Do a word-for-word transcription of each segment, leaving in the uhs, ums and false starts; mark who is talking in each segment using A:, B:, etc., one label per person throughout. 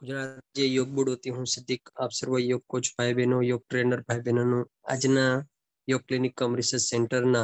A: गुजरात जे योग बोर्ड होती हूँ सिद्दीक आप सर्व योग कोच भाई बहनों योग ट्रेनर भाई बहनों आजना योग क्लिनिक कम रिसर्च सेंटर ना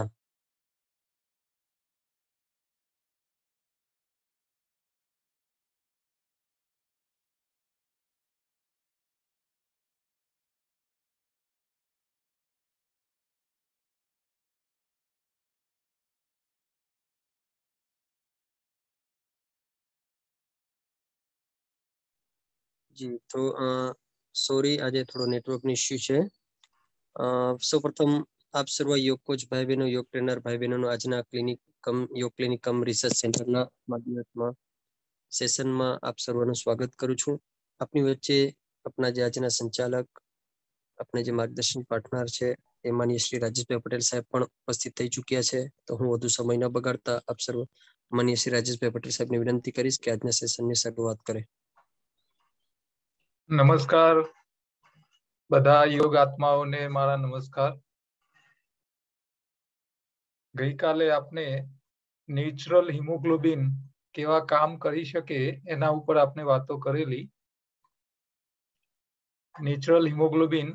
A: जी तो सॉरी आज थोड़ा नेटवर्क इश्यू है। सौ प्रथम आप सर्व योग कोच भाई बहनों योग ट्रेनर भाई बहनों आजना क्लिनिक कम योग क्लिनिक कम रिसर्च सेंटर ना माध्यम सेशन में आप सर्वનું स्वागत करूँ छूँ। अपनी वच्चे अपना जे आजना संचालक अपने जे मार्गदर्शन पार्टनर है ए माननीय श्री राजेशभाई पटेल साहेब पण उपस्थित थई चुक्या छे। तो हूँ वधु समय न बगाड़ता आप सर्व माननीय श्री राजेशभाई पटेल साहेब ने विनंती करीश कि आजना सेशन ની શરૂઆત કરે।
B: नमस्कार बधा योग आत्माओं ने मारा नमस्कार। गई काले आपने नेचरल हीमोग्लोबिन केवा काम करी शके एना उपर आपने वातो करेली। नेचरल हीमोग्लोबिन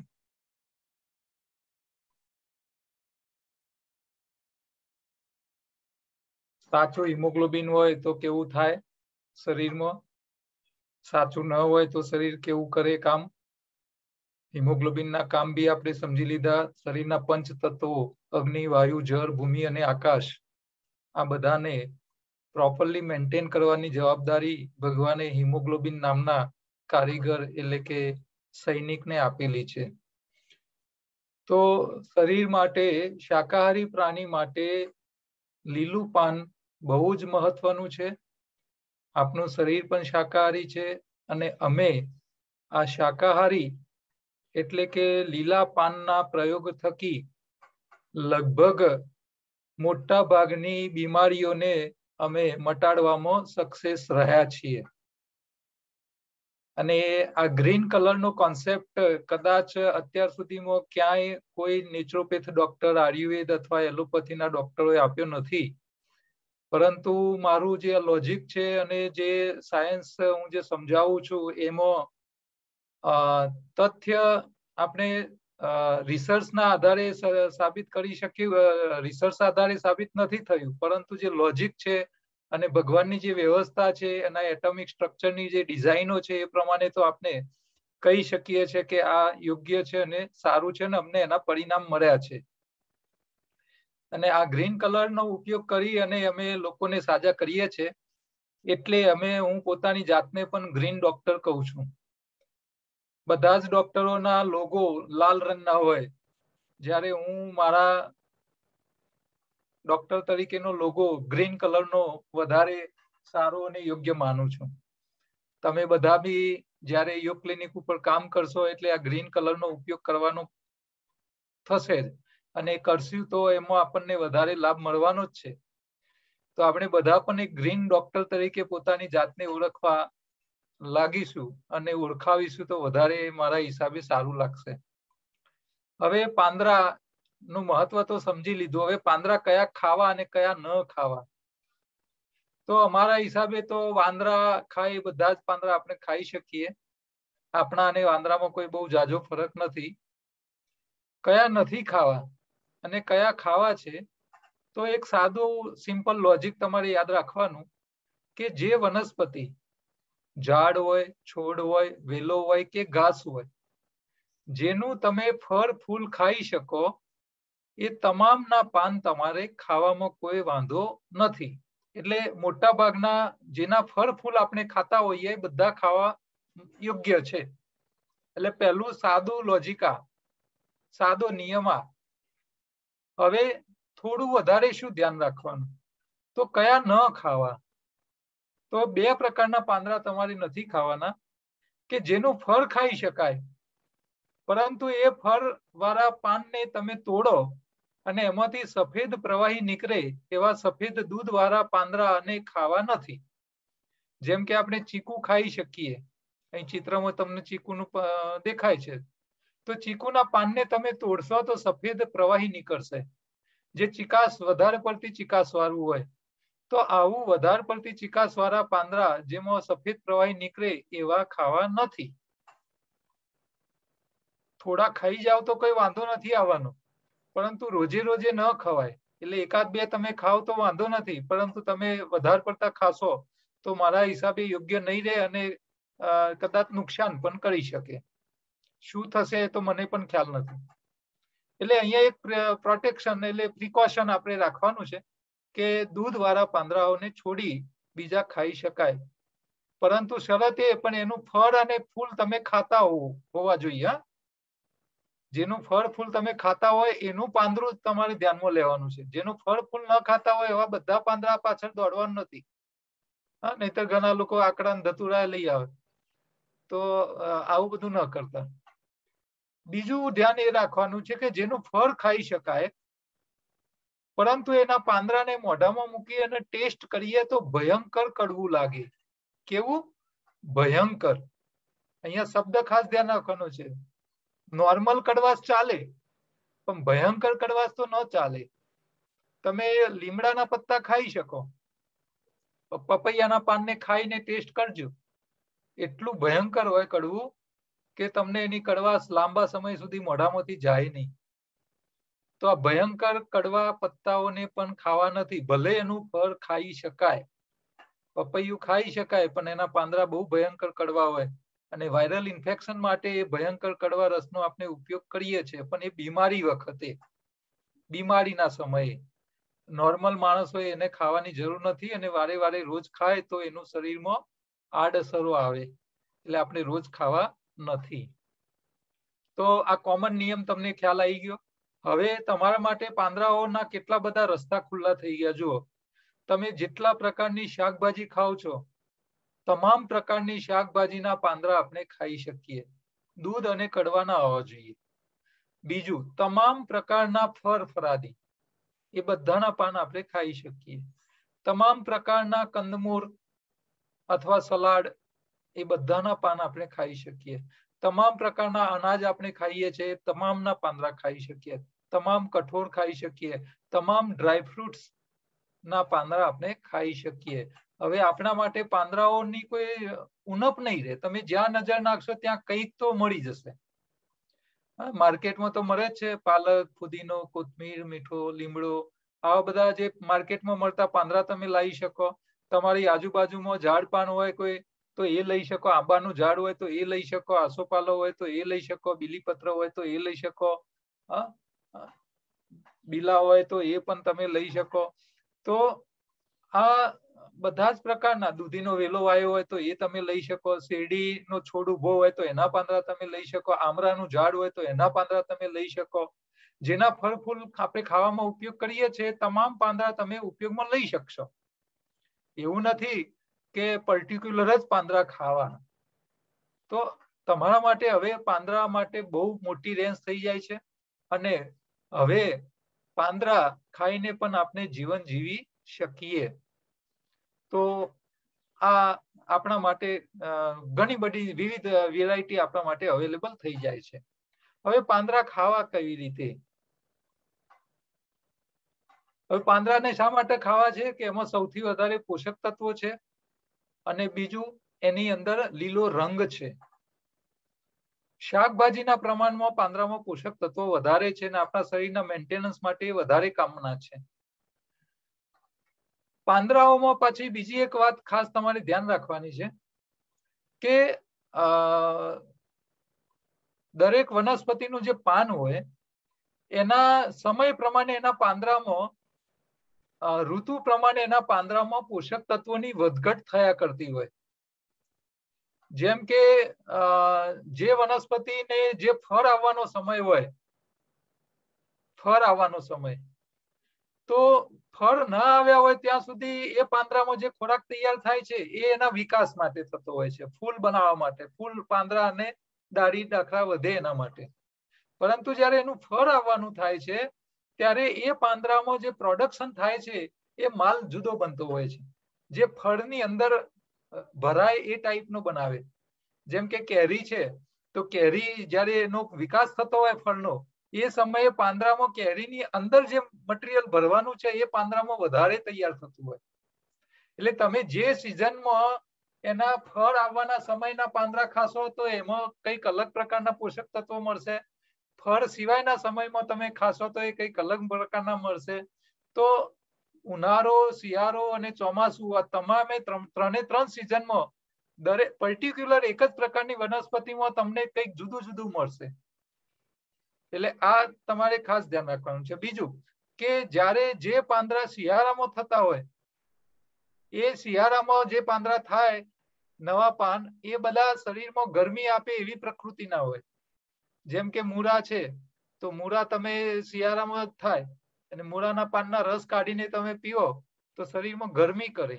B: साचो हीमोग्लोबिन होय तो केवुं थाय शरीर में, साचुं न होय तो शरीर केवुं करे काम। हीमोग्लोबिन ना काम भी आपणे समझी लीधा। शरीरना पंच तत्वों अग्नि वायु जल भूमि अने आकाश आ बधाने प्रोपरली मेन्टेन करवानी जवाबदारी भगवाने हीमोग्लोबिन नामना कारीगर एटले के सैनिक ने आपेली छे। तो शरीर माटे शाकाहारी प्राणी माटे लीलू पान बहु ज महत्वनुं छे। आपनुं शरीर पण शाकाहारी छे अने अमे आ शाकाहारी एटले के लीला पानना प्रयोग थकी लगभग मोटा भागनी बीमारीओने अमे मटाडवामां सक्सेस रह्या छीए। अने आ ग्रीन कलर नो कॉन्सेप्ट कदाच अत्यार सुधीमां क्यांय कोई नेचुरोपेथ डॉक्टर आयुर्वेद अथवा एलोपैथीना डॉक्टरोए आप्यो नथी। परंतु मारू जे लॉजिक छे अने जे सायन्स हूँ जे समजावुं छुं एमां तथ्य आपणे रिसर्च ना आधारे साबित करी शक्य रिसर्च आधारे साबित नहीं थयुं। परंतु जे लॉजिक छे अने भगवाननी जे व्यवस्था छे एना एटॉमिक स्ट्रक्चरनी जे डिजाइनो छे ए प्रमाणे तो आपने कही शकीए छे के आ योग्य छे अने सारुं छे अने अमने एना परिणाम मळ्या छे। अने आ ग्रीन कलर नो उपयोग करी अने अमे लोकोने साजा करीए छे एटले अमे हूँ पोतानी जातने पण ग्रीन डॉक्टर कहूं छुं। બધા જ ડોક્ટરોના લોગો લાલ રંગના હોય જ્યારે હું મારા ડોક્ટર તરીકેનો લોગો ગ્રીન કલરનો વધારે સારો અને યોગ્ય માનું છું। તમે બધા બી જ્યારે योग ક્લિનિક ઉપર કામ કરશો એટલે આ ગ્રીન કલરનો ઉપયોગ કરવાનો થશે જ અને કરશું તો એમાં આપણને વધારે લાભ મળવાનો જ છે। તો આપણે બધા પણ એક ગ્રીન ડોક્ટર તરીકે પોતાની જાતને ઓળખવા લાગીશું અને ઓળખાવીશું તો વધારે મારા હિસાબે સારું લાગશે। હવે પાંદરા નું મહત્વ તો સમજી લીધું। હવે પાંદરા કયા ખાવા અને કયા ન ખાવા તો અમારા હિસાબે તો વાંદરા ખાય બધા જ પાંદરા આપણે ખાઈ શકીએ। આપણા અને વાંદરામાં કોઈ બહુ જાજો ફરક નથી। કયા નથી ખાવા અને કયા ખાવા છે તો એક સાદું સિમ્પલ લોજિક તમારે યાદ રાખવાનું કે જે વનસ્પતિ झाड़ होय छोड़ होय वेलो होय के घास होय जेनु तमे फर फूल खाई शको ए तमामना पान तमारे खावामां कोई वांधो नथी। एटले मोटा भागना जेना फर फूल आपणे खाता होईए बधा खावा योग्य छे। एटले पहेलुं सादुं लॉजिक आ सादो नियम आ। हवे थोड़ुं वधारे शुं ध्यान राखवानुं तो कया न खावा तो बे प्रकारना પાંદરા તમારે નથી ખાવાના કે જેનું ફળ ખાઈ શકાય પરંતુ એ ફળ વાળા પાનને તમે તોડો અને એમાંથી સફેદ પ્રવાહી નીકળે એવા સફેદ દૂધ વાળા પાંદરા અને ખાવા નથી। જેમ કે આપણે ચીકુ ખાઈ શકીએ અહીં ચિત્રમાં તમને ચીકુનું દેખાય છે તો ચીકુના પાનને તમે તોડશો તો સફેદ પ્રવાહી નીકળશે જે ચિકાસ વધારે પડતી ચિકાસ વાળું હોય તો આવું વધારે પડતી ચીકાશ વાળા પાંદડા જેમાં સફેદ પ્રવાહી નીકળે એવા ખાવા નથી. થોડા ખાઈ જાવ તો કોઈ વાંધો નથી આવવાનો, પરંતુ રોજે રોજે ન ખવાય. એટલે એકાદ બે તમે ખાવ તો વાંધો નથી, પરંતુ તમે વધારે પડતા ખાશો તો મારા હિસાબે યોગ્ય નહીં રહે અને કદાચ નુકસાન પણ કરી શકે. શું થશે તો મને પણ ખ્યાલ નથી. એટલે અહીંયા એક પ્રોટેક્શન એટલે પ્રિકોશન આપણે રાખવાનું છે કે દૂધ વાળા પાંદડાઓને છોડી બીજા ખાઈ શકાય, પરંતુ શરત એ પણ એનું ફળ અને ફૂલ તમે ખાતા હોવ હોવા જોઈએ. હા, જેનું ફળ ફૂલ તમે ખાતા હોય એનું પાંદડું તમારે ધ્યાનમાં લેવાનું છે. જેનું ફળ ફૂલ ન ખાતા હોય એવા બધા પાંદડા પાછળ દોડવાનું નથી. હા, નહીતર ઘણા લોકો આકડા ધતુરા લઈ આવે. તો આવું બધું ન કરતા. બીજું ધ્યાન એ રાખવાનું છે કે જેનું ફળ ખાઈ શકાય, પરંતુ એના પાંદડાને મોઢામાં મૂકી અને ટેસ્ટ કરીએ તો ભયંકર કડવું લાગે. કેવું? ભયંકર. અહીંયા શબ્દ ખાસ ધ્યાન રાખવાનો છે. નોર્મલ કડવાશ ચાલે, પણ ભયંકર કડવાશ તો ન ચાલે. તમે લીમડાના પત્તા ખાઈ શકો, પપૈયાના પાનને ખાઈને ટેસ્ટ કરજો. એટલું ભયંકર હોય કડવું કે તમને એની કડવાશ લાંબા સમય સુધી મોઢામાંથી જાય નહીં. તો આ ભયંકર કડવા પત્તાઓને પણ ખાવા નથી. ભલે એનું ફળ ખાઈ શકાય, પપૈયું ખાઈ શકાય, પણ એના પાંદડા બહુ ભયંકર કડવા હોય અને વાયરલ ઇન્ફેક્શન માટે એ ભયંકર કડવા રસનો આપણે ઉપયોગ કરીએ છીએ, પણ એ બીમારી વખતે, બીમારીના સમયે. નોર્મલ માણસ હોય એને ખાવાની જરૂર નથી, અને વારે વારે રોજ ખાય તો એનું શરીરમાં આડઅસરો આવે, એટલે આપણે રોજ ખાવા નથી. તો આ કોમન નિયમ તમને ખ્યાલ આવી ગયો. હવે તમારા માટે પાંદડાઓના કેટલા બધા રસ્તા ખુલ્લા થઈ ગયા. જુઓ, તમે જેટલા પ્રકારની શાકભાજી ખાઓ છો, તમામ પ્રકારની શાકભાજીના પાંદડા આપણે ખાઈ શકીએ. દૂધ અને કડવા ના હોવા જોઈએ. બીજું, તમામ પ્રકારના ફળ ફરાદી એ બધાના પાન આપણે ખાઈ શકીએ. તમામ પ્રકારના કંદમૂળ અથવા સલાડ એ બધાના પાન આપણે ખાઈ શકીએ. તમામ પ્રકારના અનાજ આપણે ખાઈએ છીએ, તમામના પાંદડા ખાઈ શકીએ. તમામ કઠોળ ખાઈ શકીએ. તમામ ડ્રાય ફ્રૂટ્સ ના પાંદડા આપણે ખાઈ શકીએ. હવે આપણા માટે પાંદડાઓની કોઈ ઉણપ નહીં રહે. તમે જ્યાં નજર નાખશો ત્યાં કંઈક તો મળી જશે. માર્કેટમાં તો મળે જ છે, પાલક, ફુદીનો, કોથમીર, મીઠો, લીમડો, આવા બધા જે માર્કેટમાં મળતા પાંદડા તમે લાવી શકો. તમારી આજુબાજુમાં ઝાડ પાન હોય કોઈ તો એ લઈ શકો. આંબાનું ઝાડ હોય તો એ લઈ શકો. આસોપાલો હોય તો એ લઈ શકો. બીલીપત્ર હોય તો એ લઈ શકો. બીલા હોય તો એ પણ તમે લઈ શકો. તો આ બધા જ પ્રકારના, દૂધીનો વેલો વાયો હોય તો એ તમે લઈ શકો. શેરડીનો છોડ ઉભો હોય તો એના પાંદડા તમે લઈ શકો. આમળાનું ઝાડ હોય તો એના પાંદડા તમે લઈ શકો. જેના ફળ ફૂલ આપણે ખાવામાં ઉપયોગ કરીએ છીએ, તમામ પાંદડા તમે ઉપયોગમાં લઈ શકશો. એવું નથી કે પર્ટિક્યુલર જ પાંદડા ખાવાના. તો તમારા માટે હવે પાંદડા માટે બહુ મોટી રેન્જ થઈ જાય છે, અને હવે પાંદડા ખાઈને પણ આપણે જીવન જીવી શકીએ. તો આ આપણા માટે ઘણી બધી વિવિધ વેરાયટી આપણા માટે અવેલેબલ થઈ જાય છે. હવે પાંદડા ખાવા કેવી રીતે? હવે પાંદડાને શા માટે ખાવા છે કે એમાં સૌથી વધારે પોષક તત્વો છે, અને બીજું એની અંદર લીલો રંગ છે. શાકભાજીના પ્રમાણમાં પાંદડામાં પોષક તત્વો વધારે છે, અને આપણા શરીરના મેન્ટેનન્સ માટે વધારે કામના છે. પાંદડાઓમાં પાછી બીજી એક વાત ખાસ તમારે ધ્યાન રાખવાની છે કે દરેક વનસ્પતિનું જે પાન હોય એના સમય પ્રમાણે એના પાંદડામાં, ઋતુ પ્રમાણે એના પાંદડામાં પોષક તત્વોની વધઘટ થયા કરતી હોય. જેમ કે જે વનસ્પતિને જે ફળ આવવાનો સમય હોય, ફળ આવવાનો સમય તો ફળ ના આવ્યા હોય ત્યાં સુધી એ પાંદડામાં જે ખોરાક તૈયાર થાય છે એ એના વિકાસ માટે થતો હોય છે, ફૂલ બનાવવા માટે, ફૂલ પાંદડા અને ડાળી ડાખરા વધે એના માટે. પરંતુ જ્યારે એનું ફળ આવવાનું થાય છે ત્યારે એ પાંદડામાં જે પ્રોડક્શન થાય છે એ માલ જુદો બનતો હોય છે, જે ફળની અંદર ભરાય એ ટાઈપનો બનાવે. જેમ કે કેરી છે, તો કેરી જ્યારે એનો વિકાસ થતો હોય ફળનો, એ સમયે પાંદડામાં કેરીની અંદર જે મટીરિયલ ભરવાનું છે એ પાંદડામાં વધારે તૈયાર થતું હોય. એટલે તમે જે સિઝનમાં એના ફળ આવવાના સમયના પાંદડા ખાશો તો એમાં કંઈક અલગ પ્રકારના પોષક તત્વો મળશે. ફળ સિવાયના સમયમાં તમે ખાશો તો એ કંઈક અલગ પ્રકારના મળશે. તો ઉનાળો, શિયાળો અને ચોમાસું આ તમામે ત્રણે ત્રણ સિઝનમાં દરેક પર્ટિક્યુલર એક જ પ્રકારની વનસ્પતિમાં તમને કંઈક જુદું જુદું મળશે. એટલે આ તમારે ખાસ ધ્યાન રાખવાનું છે. બીજું કે જ્યારે જે પાંદડા શિયાળામાં થતા હોય એ શિયાળામાં જે પાંદડા થાય નવા પાન એ બધા શરીરમાં ગરમી આપે એવી પ્રકૃતિના હોય. જેમ કે મૂળા છે તો મૂળા તમે શિયાળામાં થાય અને મૂળાના પાનના રસ કાઢીને તમે પીવો તો શરીરમાં ગરમી કરે.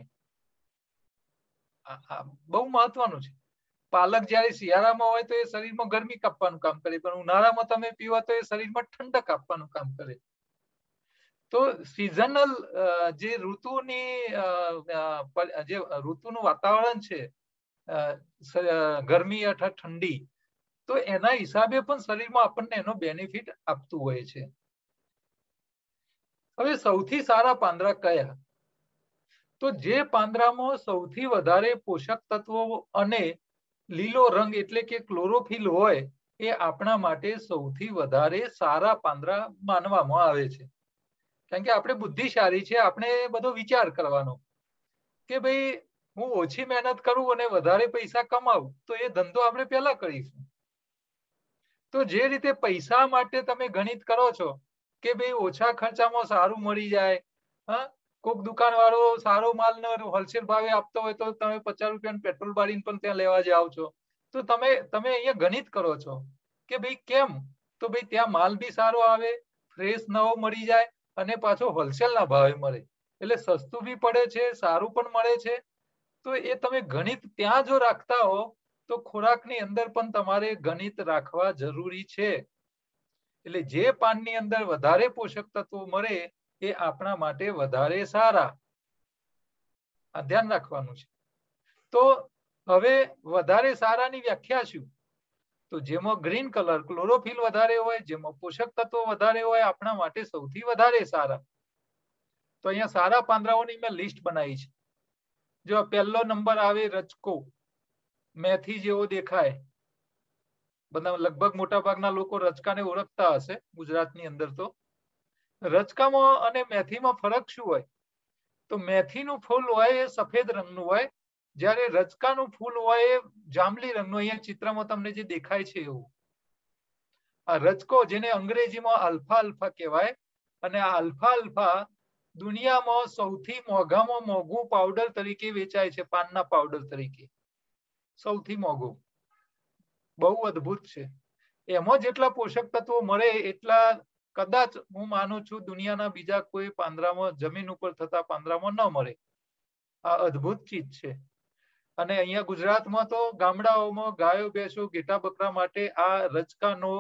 B: બહુ મહત્વનું છે. પાલક જ્યારે શિયાળામાં હોય તો એ શરીરમાં ગરમી કાપવાનું કામ કરે, પણ ઉનાળામાં તમે પીવો તો એ શરીરમાં ઠંડક આપવાનું કામ કરે. તો સિઝનલ જે ઋતુની જે ઋતુનું વાતાવરણ છે ગરમી અથવા ઠંડી, તો એના હિસાબે પણ શરીરમાં આપણને એનો બેનિફિટ આપતું હોય છે. હવે સૌથી સારા પાંદડા કયા? તો જે પાંદડામાં સૌથી વધારે પોષક તત્વો અને લીલો રંગ એટલે કે ક્લોરોફિલ હોય એ આપણા માટે સૌથી વધારે સારા પાંદડા માનવામાં આવે છે. કારણ કે આપણે બુદ્ધિશાળી છે, આપણે બધો વિચાર કરવાનો કે ભાઈ હું ઓછી મહેનત કરું અને વધારે પૈસા કમાવું તો એ ધંધો આપણે પહેલા કરીશું. તો જે રીતે પૈસા માટે તમે ગણિત કરો છો કે ભાઈ ઓછા ખર્ચામાં સારું મળી જાય, હા, કોઈક દુકાન વાળો સારો માલ હોલસેલ ભાવે આપતો હોય તો તમે પચાસ રૂપિયાનું પેટ્રોલ બાળીને પણ ત્યાં લેવા જાઓ છો. તો તમે તમે અહીંયા ગણિત કરો છો કે ભાઈ કેમ? તો ભાઈ ત્યાં માલ બી સારો આવે, ફ્રેશ નવો મળી જાય અને પાછો હોલસેલના ભાવે મળે, એટલે સસ્તું બી પડે છે, સારું પણ મળે છે. તો એ તમે ગણિત ત્યાં જો રાખતા હો તો ખોરાકની અંદર પણ તમારે ગણિત રાખવા જરૂરી છે. એટલે જે પાનની અંદર વધારે પોષક તત્વો મળે એ આપણા માટે વધારે સારા. આ ધ્યાન રાખવાનું છે. તો હવે વધારે સારાની વ્યાખ્યા શું? તો જેમાં ગ્રીન કલર ક્લોરોફિલ વધારે હોય, જેમાં પોષક તત્વો વધારે હોય આપણા માટે સૌથી વધારે સારા. તો અહીંયા સારા પાંદડાઓની મેં લિસ્ટ બનાવી છે. જો પહેલો નંબર આવે રચકો, મેથી જેવો દેખાય. બધા લગભગ મોટા ભાગના લોકો રચકાને ઓળખતા હશે ગુજરાતની અંદર. તો રચકામાં અને મેથીમાં ફરક શું હોય? તો મેથીનું ફૂલ હોય એ સફેદ રંગનું હોય, જ્યારે રચકાનું ફૂલ હોય એ જાંબલી રંગનું. અહીંયા ચિત્રમાં તમને જે દેખાય છે એવું. આ રચકો જેને અંગ્રેજીમાં આલ્ફા આલ્ફા કહેવાય, અને આ આલ્ફા આલ્ફા દુનિયામાં સૌથી મોંઘામાં મોંઘું પાવડર તરીકે વેચાય છે, પાનના પાવડર તરીકે સૌથી મોંઘું. બહુ અદ્ભુત છે. એમાં જેટલા પોષક તત્વો મળે એટલા કદાચ હું માનું છું દુનિયાના બીજા કોઈ પાંદડામાં, જમીન ઉપર થતા પાંદડામાં ન મળે. આ અદ્ભુત ચીજ છે. અને અહીંયા ગુજરાતમાં તો ગામડાઓમાં ગાયો ભેંસો ઘેટા બકરા માટે આ રચકાનો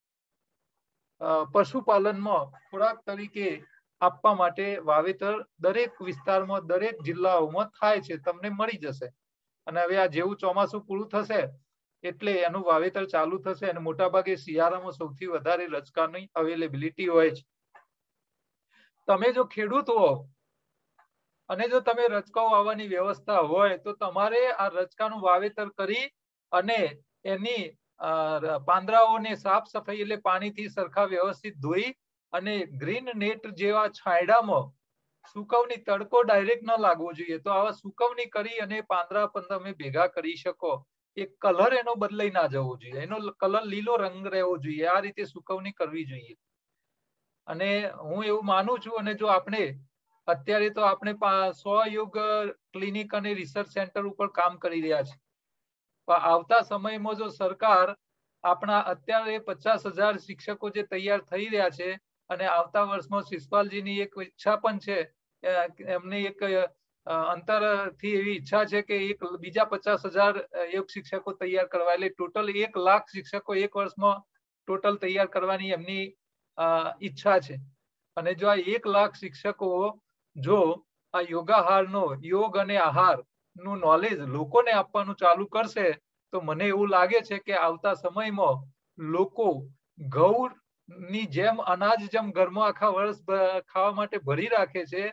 B: પશુપાલનમાં ખોરાક તરીકે આપવા માટે વાવેતર દરેક વિસ્તારમાં, દરેક જિલ્લાઓમાં થાય છે. તમને મળી જશે. અને હવે આ જેવું ચોમાસું પૂરું થશે એટલે એનું વાવેતર ચાલુ થશે અને મોટાભાગે શિયાળામાં સૌથી વધારે રચકાની અવેલેબિલિટી હોય છે. તમે જો ખેડૂત હો અને જો તમે રચકાઓ વાવવાની વ્યવસ્થા હોય તો તમારે આ રચકાનું વાવેતર કરી અને એની પાંદડાઓને સાફ સફાઈ એટલે પાણીથી સરખા વ્યવસ્થિત ધોઈ અને ગ્રીન નેટ જેવા છાંયડામાં સુકવણી, તડકો ડાયરેક્ટ ન લાગવો જોઈએ. તો આવા સુકવણી કરી અને પાંદડા પણ તમે ભેગા કરી શકો. એ કલર એનો બદલાઈ ના જવો જોઈએ, એનો કલર લીલો રંગ રહેવો જોઈએ. આ રીતે સુકવણી કરવી જોઈએ. અને હું એવું માનું છું, અને જો આપણે અત્યારે તો આપણે સ્વયોગ ક્લિનિક અને રિસર્ચ સેન્ટર ઉપર કામ કરી રહ્યા છે, પણ આવતા સમયમાં જો સરકાર આપણા અત્યારે પચાસ હજાર શિક્ષકો જે તૈયાર થઈ રહ્યા છે અને આવતા વર્ષમાં શિષપાલજીની એક ઈચ્છા પણ છે, એમની એક અંતરથી એવી ઈચ્છા છે કે એક બીજા પચાસ હજાર યોગ શિક્ષકો તૈયાર કરવા, એટલે ટોટલ એક લાખ શિક્ષકો એક વર્ષમાં ટોટલ તૈયાર કરવાની એમની ઈચ્છા છે. અને જો આ એક લાખ શિક્ષકો જો આ યોગાહારનો, યોગ અને આહાર નું નોલેજ લોકોને આપવાનું ચાલુ કરશે તો મને એવું લાગે છે કે આવતા સમયમાં લોકો ઘઉં ની જેમ અનાજ જેમ ઘરમાં આખા વર્ષ ખાવા માટે ભરી રાખે છે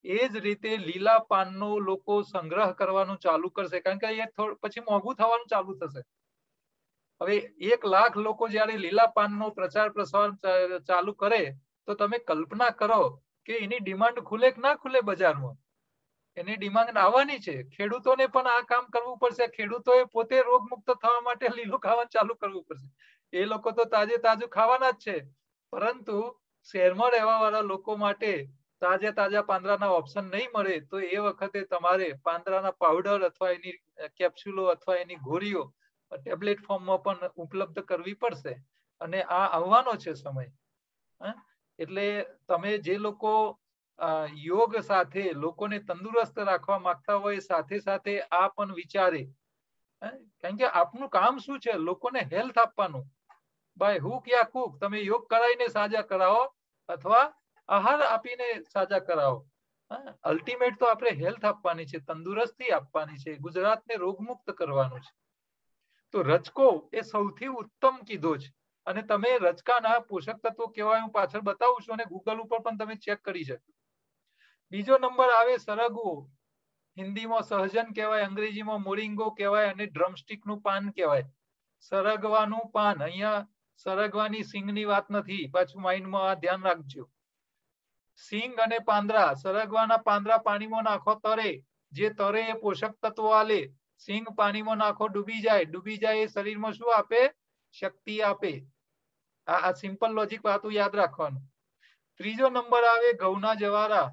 B: એ જ રીતે લીલા પાનનો લોકો સંગ્રહ કરવાનું ચાલુ કરશે, કારણ કે એ પછી મોંઘું થવાનું ચાલુ થશે. હવે એક લાખ લોકો જયારે લીલા પાનનો પ્રચાર પ્રસાર ચાલુ કરે તો તમે કલ્પના કરો કે એની ડિમાન્ડ ખુલે કે ના ખુલે બજારમાં. એની ડિમાન્ડ આવવાની છે. ખેડૂતોને પણ આ કામ કરવું પડશે. ખેડૂતોએ પોતે રોગમુક્ત થવા માટે લીલું ખાવાનું ચાલુ કરવું પડશે. એ લોકો તો તાજે તાજું ખાવાના જ છે, પરંતુ શહેરમાં રહેવા વાળા લોકો માટે તાજા તાજા પાંદડાના ઓપ્શન નહીં મળે તો એ વખતે તમારે પાંદડાના પાવડર અથવા એની કેપ્સ્યુલો અથવા એની ગોળીઓ ટેબ્લેટ ફોર્મમાં પણ ઉપલબ્ધ કરવી પડશે. અને આ આવવાનો છે સમય. એટલે તમે જે લોકો યોગ સાથે લોકોને તંદુરસ્ત રાખવા માંગતા હોય સાથે સાથે આ પણ વિચારે, કારણ કે આપનું કામ શું છે? લોકોને હેલ્થ આપવાનું. બાય હુક યા કુક તમે યોગ કરાવીને સાજા કરાવો અથવા આહાર આપીને સાજા કરાવો. અલ્ટિમેટ તો આપણે હેલ્થ આપવાની છે, તંદુરસ્તી આપવાની છે, ગુજરાતને રોગમુક્ત કરવાનું છે. તો રચકો એ સૌથી ઉત્તમ કીધો છે. અને તમે રચકાના પોષક તત્વો કેવા હું પાછળ બતાવું છું અને ગૂગલ ઉપર પણ તમે ચેક કરી શકો. બીજો નંબર આવે સરગવો. હિન્દીમાં સહજન કહેવાય, અંગ્રેજીમાં મોરિંગો કહેવાય અને ડ્રમસ્ટિક નું પાન કહેવાય. સરગવાનું પાન, અહીંયા સરગવાની સિંગની વાત નથી, પાછું માઇન્ડમાં આ ધ્યાન રાખજો. સિંગ અને પાંદડા, સરગવાના પાંદડા પાણીમાં નાખો તરે, જે તરે એ પોષક તત્વો આલે. સિંગ પાણીમાં નાખો ડૂબી જાય, ડૂબી જાય એ શરીરમાં શું આપે? શક્તિ આપે. આ આ સિમ્પલ લોજિક વાતો યાદ રાખવાનું. ત્રીજો નંબર આવે ઘઉંના જવારા.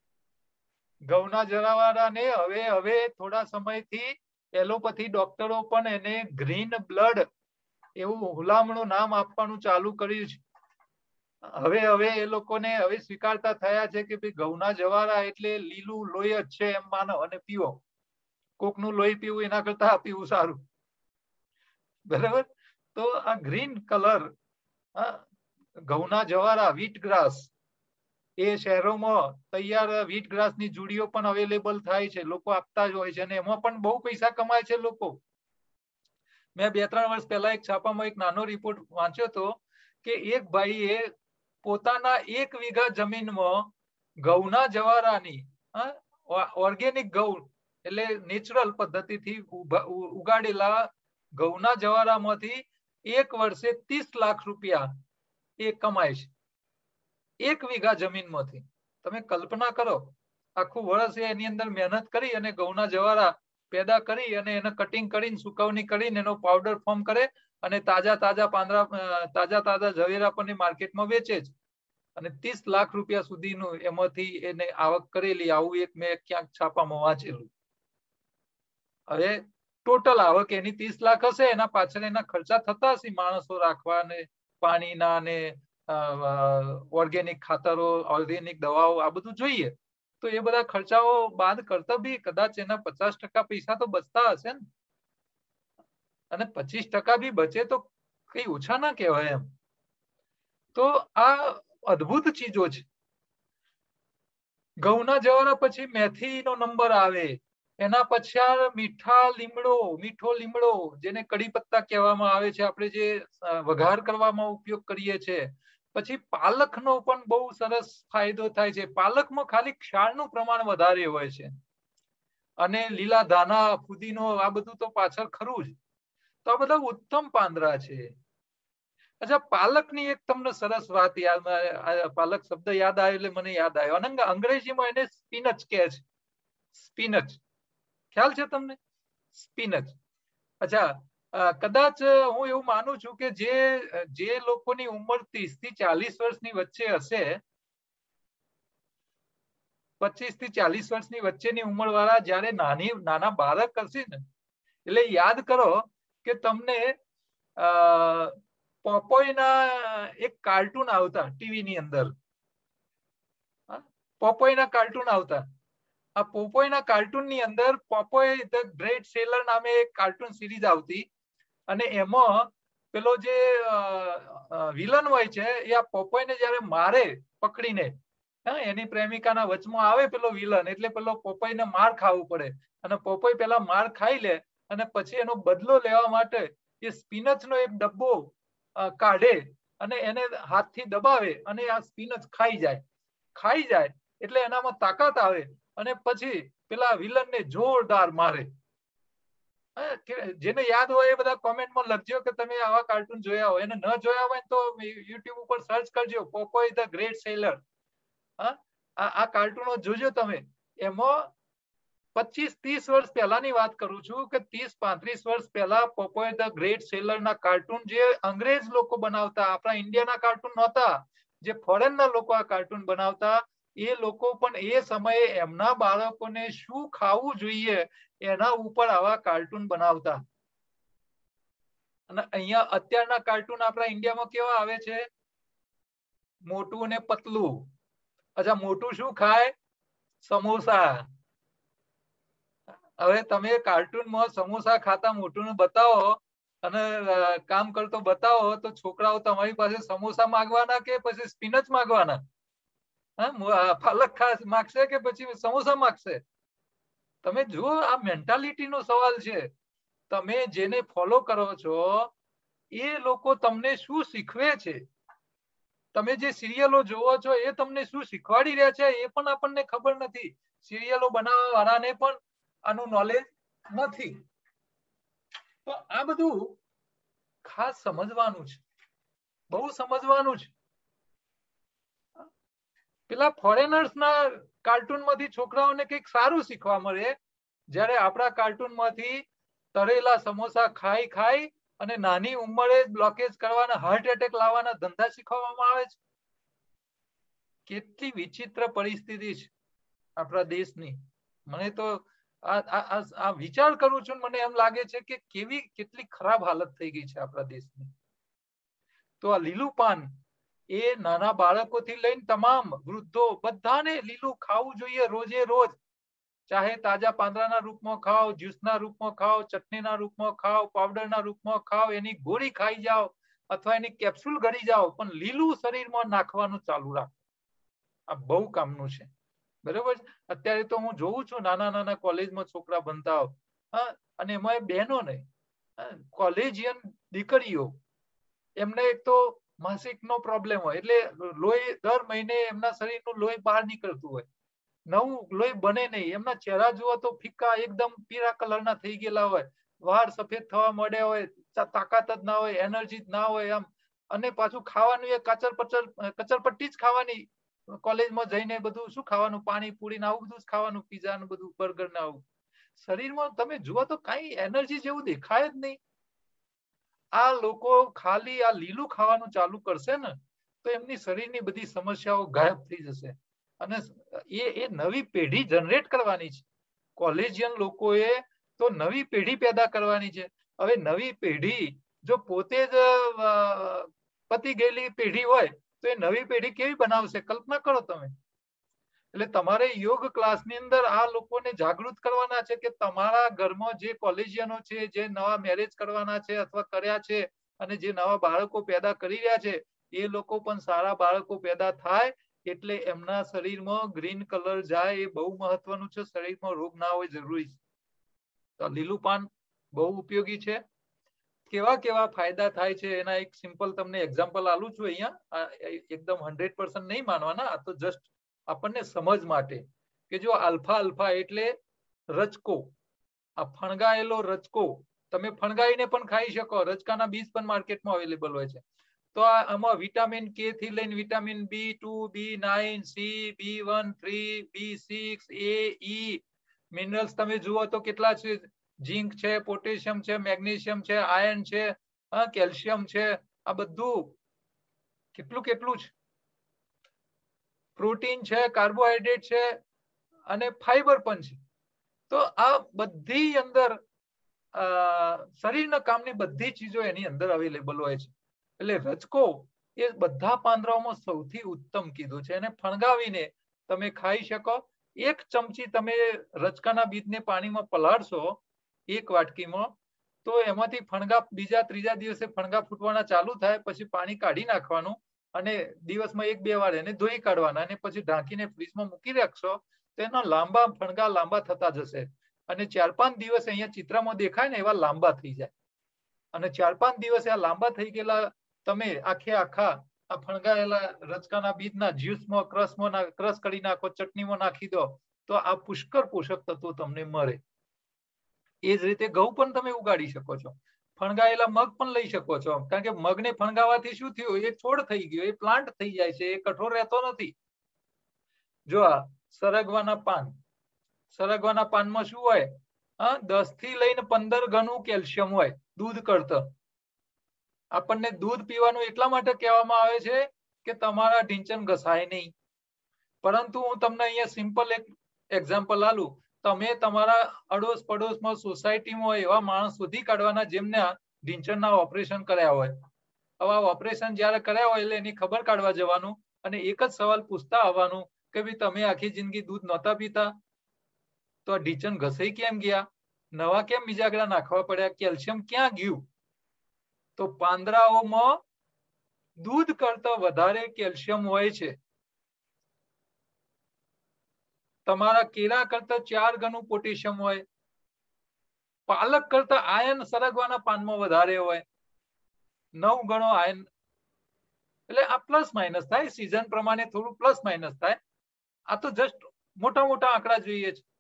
B: ઘઉંના જવારાને હવે હવે થોડા સમયથી એલોપેથી ડોક્ટરો પણ એને ગ્રીન બ્લડ એવું હુલામણું નામ આપવાનું ચાલુ કર્યું છે. હવે હવે એ લોકોને હવે સ્વીકારતા થયા છે કે ભાઈ ઘઉંના જવારા એટલે લીલું લોહી જ છે એમ માનો અને પીવો. કોકનું લોહી પીવું એના કરતા પીવું સારું. બરાબર? તો આ ગ્રીન કલર ઘઉંના જવારા, વ્હીટ ગ્રાસ, એ શહેરોમાં તૈયાર વ્હીટ ગ્રાસની જુડીઓ પણ અવેલેબલ થાય છે. લોકો આપતા જ હોય છે અને એમાં પણ બહુ પૈસા કમાય છે લોકો. મેં બે ત્રણ વર્ષ પહેલા એક છાપામાં એક નાનો રિપોર્ટ વાંચ્યો હતો કે એક ભાઈએ પોતાના એક વીઘા જમીનમાં ઘઉંના જવારાની ઓર્ગેનિક ઘઉં એટલે નેચરલ પદ્ધતિથી ઉગાડેલા ઘઉંના જવારામાંથી એક વર્ષે ત્રીસ લાખ રૂપિયા એ કમાય છે. એક વીઘા જમીનમાંથી. તમે કલ્પના કરો, આખું વર્ષ એની અંદર મહેનત કરી અને ઘઉંના જવારા પેદા કરી અને એને કટિંગ કરીને સુકવણી કરીને એનો પાવડર ફોર્મ કરે અને તાજા તાજા પાંદડા તાજા તાજા ઝવેરા પણ માર્કેટમાં વેચે છે અને ત્રીસ લાખ રૂપિયા સુધીનું એમાંથી એને આવક કરેલી. આવું એક મેં ક્યાંક છાપામાં વાંચેલું. હવે ટોટલ આવક એની ત્રીસ લાખ હશે, એના પાછળ એના ખર્ચા થતા હશે માણસો રાખવા અને પાણીના ને ઓર્ગેનિક ખાતરો, ઓર્ગેનિક દવાઓ, આ બધું જોઈએ તો એ બધા ખર્ચાઓ બાદ કરતા બી કદાચ એના પચાસ ટકા પૈસા તો બચતા હશે ને. અને પચીસ ટકા બી બચે તો કઈ ઓછા ના કહેવાય એમ. તો આ અદ્ભુત ચીજો છે. ઘઉંના જવારા પછી મેથીનો નંબર આવે. એના પછી મીઠા લીમડો, મીઠો લીમડો જેને કડી પત્તા કહેવામાં આવે છે, આપણે જે વઘાર કરવામાં ઉપયોગ કરીએ છીએ. પછી પાલકનો પણ બહુ સરસ ફાયદો થાય છે. પાલકમાં ખાલી ક્ષારનું પ્રમાણ વધારે હોય છે અને લીલા ધાના, ફુદીનો, આ બધું તો પાછળ ખરું જ. તો આ બધા ઉત્તમ પાંદડા છે. અચ્છા, પાલકની એક તમને સરસ વાત યાદ, પાલક શબ્દ યાદ આવ્યો એટલે મને યાદ આવ્યો. અને અંગ્રેજીમાં એને સ્પિનચ કહે છે. સ્પિનચ ખ્યાલ છે તમને? સ્પિનચ. અચ્છા, કદાચ હું એવું માનું છું કે જે જે લોકોની ઉંમર ત્રીસ થી ચાલીસ વર્ષની વચ્ચે હશે, પચીસ થી ચાલીસ વર્ષની વચ્ચેની ઉંમર વાળા જયારે નાની નાના બાળક હશે ને, એટલે યાદ કરો કે તમને પોપોયના એક કાર્ટૂન આવતા ટીવીની અંદર. પોપોયના કાર્ટૂન આવતા. આ પોપોયના કાર્ટૂનની અંદર પોપોય ધ ગ્રેટ સેલર નામે એક કાર્ટૂન સિરીઝ આવતી અને એમાં પેલો જે વિલન હોય છે એ આ પોપોયને જયારે મારે પકડીને, એની પ્રેમિકાના વચમાં આવે પેલો વિલન, એટલે પેલો પોપોયને માર ખાવું પડે અને પોપોય પેલા માર ખાઈ લે અને પછી એનો બદલો લેવા માટે એ સ્પિનચનો એક ડબ્બો કાઢે અને એને હાથથી દબાવે અને આ સ્પિનચ ખાઈ જાય. ખાઈ જાય એટલે એનામાં તાકાત આવે અને પછી પેલા વિલન ને જોરદાર મારે. જેને યાદ હોય એ બધા કોમેન્ટમાં લખજો કે તમે આવા કાર્ટૂન જોયા હોય, એને ન જોયા હોય તો યુટ્યુબ ઉપર સર્ચ કરજો, પોપોય ધ ગ્રેટ સેલર. હા, આ કાર્ટૂનો જોજો તમે. એમાં પચીસ ત્રીસ વર્ષ પહેલાની વાત કરું છું કે ત્રીસ પાંત્રીસ વર્ષ પહેલા પોપોય ધ ગ્રેટ સેલર ના કાર્ટૂન જે અંગ્રેજ લોકો બનાવતા, આપણા ઇન્ડિયાના કાર્ટૂન નહોતા, જે ફોરેન ના લોકો આ કાર્ટૂન બનાવતા, એ લોકો પણ એ સમયે એમના બાળકોને શું ખાવું જોઈએ એના ઉપર આવા કાર્ટૂન બનાવતા. અને અહીંયા અત્યારના કાર્ટૂન આપણા ઇન્ડિયામાં કેવા આવે છે? મોટું ને પતલું. અચ્છા, મોટું શું ખાય? સમોસા. હવે તમે કાર્ટૂનમાં સમોસા ખાતા મોટું બતાવો અને કામ કરતો બતાવો તો છોકરાઓ તમારી પાસે સમોસા માંગવાના કે પછી સ્પિનચ માંગવાના? હા, પાલક ખાસ માગશે કે પછી સમોસા માગશે? તમે જુઓ, આ મેન્ટાલિટી નો સવાલ છે. તમે જેને ફોલો કરો છો એ લોકો તમને શું શીખવે છે? તમે જે સિરિયલો જોવો છો એ તમને શું શીખવાડી રહ્યા છે એ પણ આપણને ખબર નથી. સિરિયલો બનાવવા વાળાને પણ આનું નોલેજ નથી. તો આ બધું ખાસ સમજવાનું છે, બહુ સમજવાનું છે. પેલા ફોરેનર્સ ના કાર્ટૂન માંથી છોકરાઓને કંઈક સારું શીખવા મળે, જ્યારે આપણા કાર્ટૂન માંથી તળેલા સમોસા ખાઈ ખાઈ અને નાની ઉંમરે બ્લોકેજ કરવાના, હાર્ટ એટેક લાવવાના ધંધા શીખવવામાં આવે છે. કેટલી વિચિત્ર પરિસ્થિતિ છે આપણા દેશની. મને તો આ વિચાર કરું છું, મને એમ લાગે છે કે કેવી કેટલી ખરાબ હાલત થઈ ગઈ છે આપણા દેશની. તો આ લીલું પાન એ નાના બાળકોથી લઈને તમામ વૃદ્ધો બધાને લીલું ખાવું જોઈએ રોજે રોજ. ચાહે તાજા પાંદડાના રૂપમાં ખાઓ, જ્યુસના રૂપમાં ખાઓ, ચટણીના રૂપમાં ખાઓ, પાવડરના રૂપમાં ખાઓ, એની ગોળી ખાઈ જાઓ અથવા એની કેપ્સ્યુલ ગળી જાઓ, પણ લીલું શરીરમાં નાખવાનું ચાલુ રાખો. આ બહુ કામનું છે, બરોબર? અત્યારે તો હું જોઉં છું નાના નાના કોલેજમાં છોકરા ભણતા હોય, અને એમાં બહેનો ને કોલેજિયન દીકરીઓ, એમને એક તો માસિક નો પ્રોબ્લેમ હોય એટલે લોહી દર મહિને એમના શરીરનું લોહી બહાર નીકળતું હોય, નવું લોહી બને નહીં. એમના ચહેરા જુઓ તો ફીકા એકદમ પીળા કલરના થઈ ગયેલા હોય, વાળ સફેદ થવા માંડ્યા હોય, તાકાત જ ના હોય, એનર્જી જ ના હોય આમ. અને પાછું ખાવાનું એ કચર પચર કચરપટ્ટી જ ખાવાની. કોલેજમાં જઈને બધું શું ખાવાનું? પાણી પૂરી ને આવું બધું જ ખાવાનું, પીઝા ને બધું, બર્ગર ને આવું. શરીરમાં તમે જુઓ તો કઈ એનર્જી જેવું દેખાય જ નહીં. આ લોકો ખાલી આ લીલું ખાવાનું ચાલુ કરશે ને તો એમની શરીરની બધી સમસ્યાઓ ગાયબ થઈ જશે. અને એ એ નવી પેઢી જનરેટ કરવાની છે. કોલેજિયન લોકોએ તો નવી પેઢી પેદા કરવાની છે. હવે નવી પેઢી જો પોતે જ પતી ગયેલી પેઢી હોય તો એ નવી પેઢી કેવી બનાવશે? કલ્પના કરો તમે. એટલે તમારે યોગ ક્લાસની અંદર આ લોકોને જાગૃત કરવાના છે કે તમારા ઘરમાં જે કોલેજિયનો છે, જે નવા મેરેજ કરવાના છે અથવા કર્યા છે, અને જે નવા બાળકો પેદા કરી રહ્યા છે, એ લોકો પણ સારા બાળકો પેદા થાય એટલે એમના શરીરમાં ગ્રીન કલર જાય. એ બહુ મહત્વનું છે. શરીરમાં રોગ ના હોય જરૂરી છે. તો લીલું પાન બહુ ઉપયોગી છે. કેવા કેવા ફાયદા થાય છે એના એક સિમ્પલ તમને એક્ઝામ્પલ આલું છું અહીંયા. એકદમ હંડ્રેડ પર્સન્ટ નહીં માનવાના, આ તો જસ્ટ આપણને સમજ માટે કે જો આલ્ફા આલ્ફા એટલે રચકો, આ ફણગાયેલો રચકો તમે ફણગાઈને પણ ખાઈ શકો. રચકાના બીજ પણ માર્કેટમાં અવેલેબલ હોય છે. તો આમાં વિટામિન કે થી લઈને vitamin B two, B nine, C, B one, three, B six, A, E minerals તમે જુઓ તો કેટલા છે. ઝીંક છે, પોટેશિયમ છે, મેગ્નેશિયમ છે, આયર્ન છે, કેલ્શિયમ છે. આ બધું કેટલું કેટલું છે. પ્રોટીન છે, કાર્બોહાઈડ્રેટ છે અને ફાઈબર પણ છે. તો આ બધી અંદર શરીરના કામની બધી ચીજો એની અંદર અવેલેબલ હોય છે. એટલે રચકો એ બધા પાંદડાઓમાં સૌથી ઉત્તમ કીધું છે. એને ફણગાવીને તમે ખાઈ શકો. એક ચમચી તમે રચકાના બીજને પાણીમાં પલાળશો એક વાટકીમાં, તો એમાંથી ફણગા બીજા ત્રીજા દિવસે ફણગા ફૂટવાના ચાલુ થાય. પછી પાણી કાઢી નાખવાનું અને દિવસમાં એક બે વાર એને ધોઈ કાઢવાના અને પછી ઢાંકીને ફ્રીજમાં મૂકી રાખશો તો એના લાંબા ફણગા લાંબા થતા જશે. અને ચાર પાંચ દિવસ અહીંયા ચિત્રમાં દેખાય ને એવા લાંબા થઈ જાય. અને ચાર પાંચ દિવસ આ લાંબા થઈ ગયેલા તમે આખે આખા આ ફણગાયેલા રચકાના બીજના જ્યુસમાં ક્રશમાં ક્રશ કરી નાખો, ચટણીમાં નાખી દો, તો આ પુષ્કળ પોષક તત્વો તમને મળે. એ જ રીતે ઘઉં પણ તમે ઉગાડી શકો છો, ફણગાયેલા મગ પણ લઈ શકો છો, કારણ કે મગને ફણગાવાથી શું થયું, એ છોડ થઈ ગયો, એ પ્લાન્ટ થઈ જાય છે, એ કઠોર રહેતો નથી. જો આ સરગવાના પાન, સરગવાના પાનમાં શું હોય, હા, દસ થી લઈને પંદર ગણું કેલ્શિયમ હોય દૂધ કરતા. આપણને દૂધ પીવાનું એટલા માટે કહેવામાં આવે છે કે તમારા ઢીંચણ ઘસાય નહીં. પરંતુ હું તમને અહીંયા સિમ્પલ એક એક્ઝામ્પલ આલું. તમે તમારા અડોશ પડોશમાં સોસાયટીમાં એવા માણસ શોધી કાઢવાના જેમને ઢીંચણના ઓપરેશન કર્યા હોય. આવા ઓપરેશન જ્યારે કર્યા હોય એટલે એની ખબર કાઢવા જવાનું અને એક જ સવાલ પૂછતા આવવાનું કે ભાઈ તમે આખી જિંદગી દૂધ નહોતા પીતા, તો આ ઢીંચણ ઘસાઈ કેમ ગયા, નવા કેમ બીજાગડા નાખવા પડ્યા, કેલ્શિયમ ક્યાં ગયું? તો પાંદડાઓમાં દૂધ કરતા વધારે કેલ્શિયમ હોય છે. તમારા કેળા કરતા ચાર ગણું પોટેશિયમ હોય. પાલક કરતા આયર્ન સરગવાના પાનમાં વધારે હોય, નવ ગણો આયર્ન. એટલે આ પ્લસ માઇનસ થાય, સિઝન પ્રમાણે થોડું પ્લસ માઇનસ થાય. આ તો જસ્ટ મોટા મોટા આંકડા જોઈએ છે.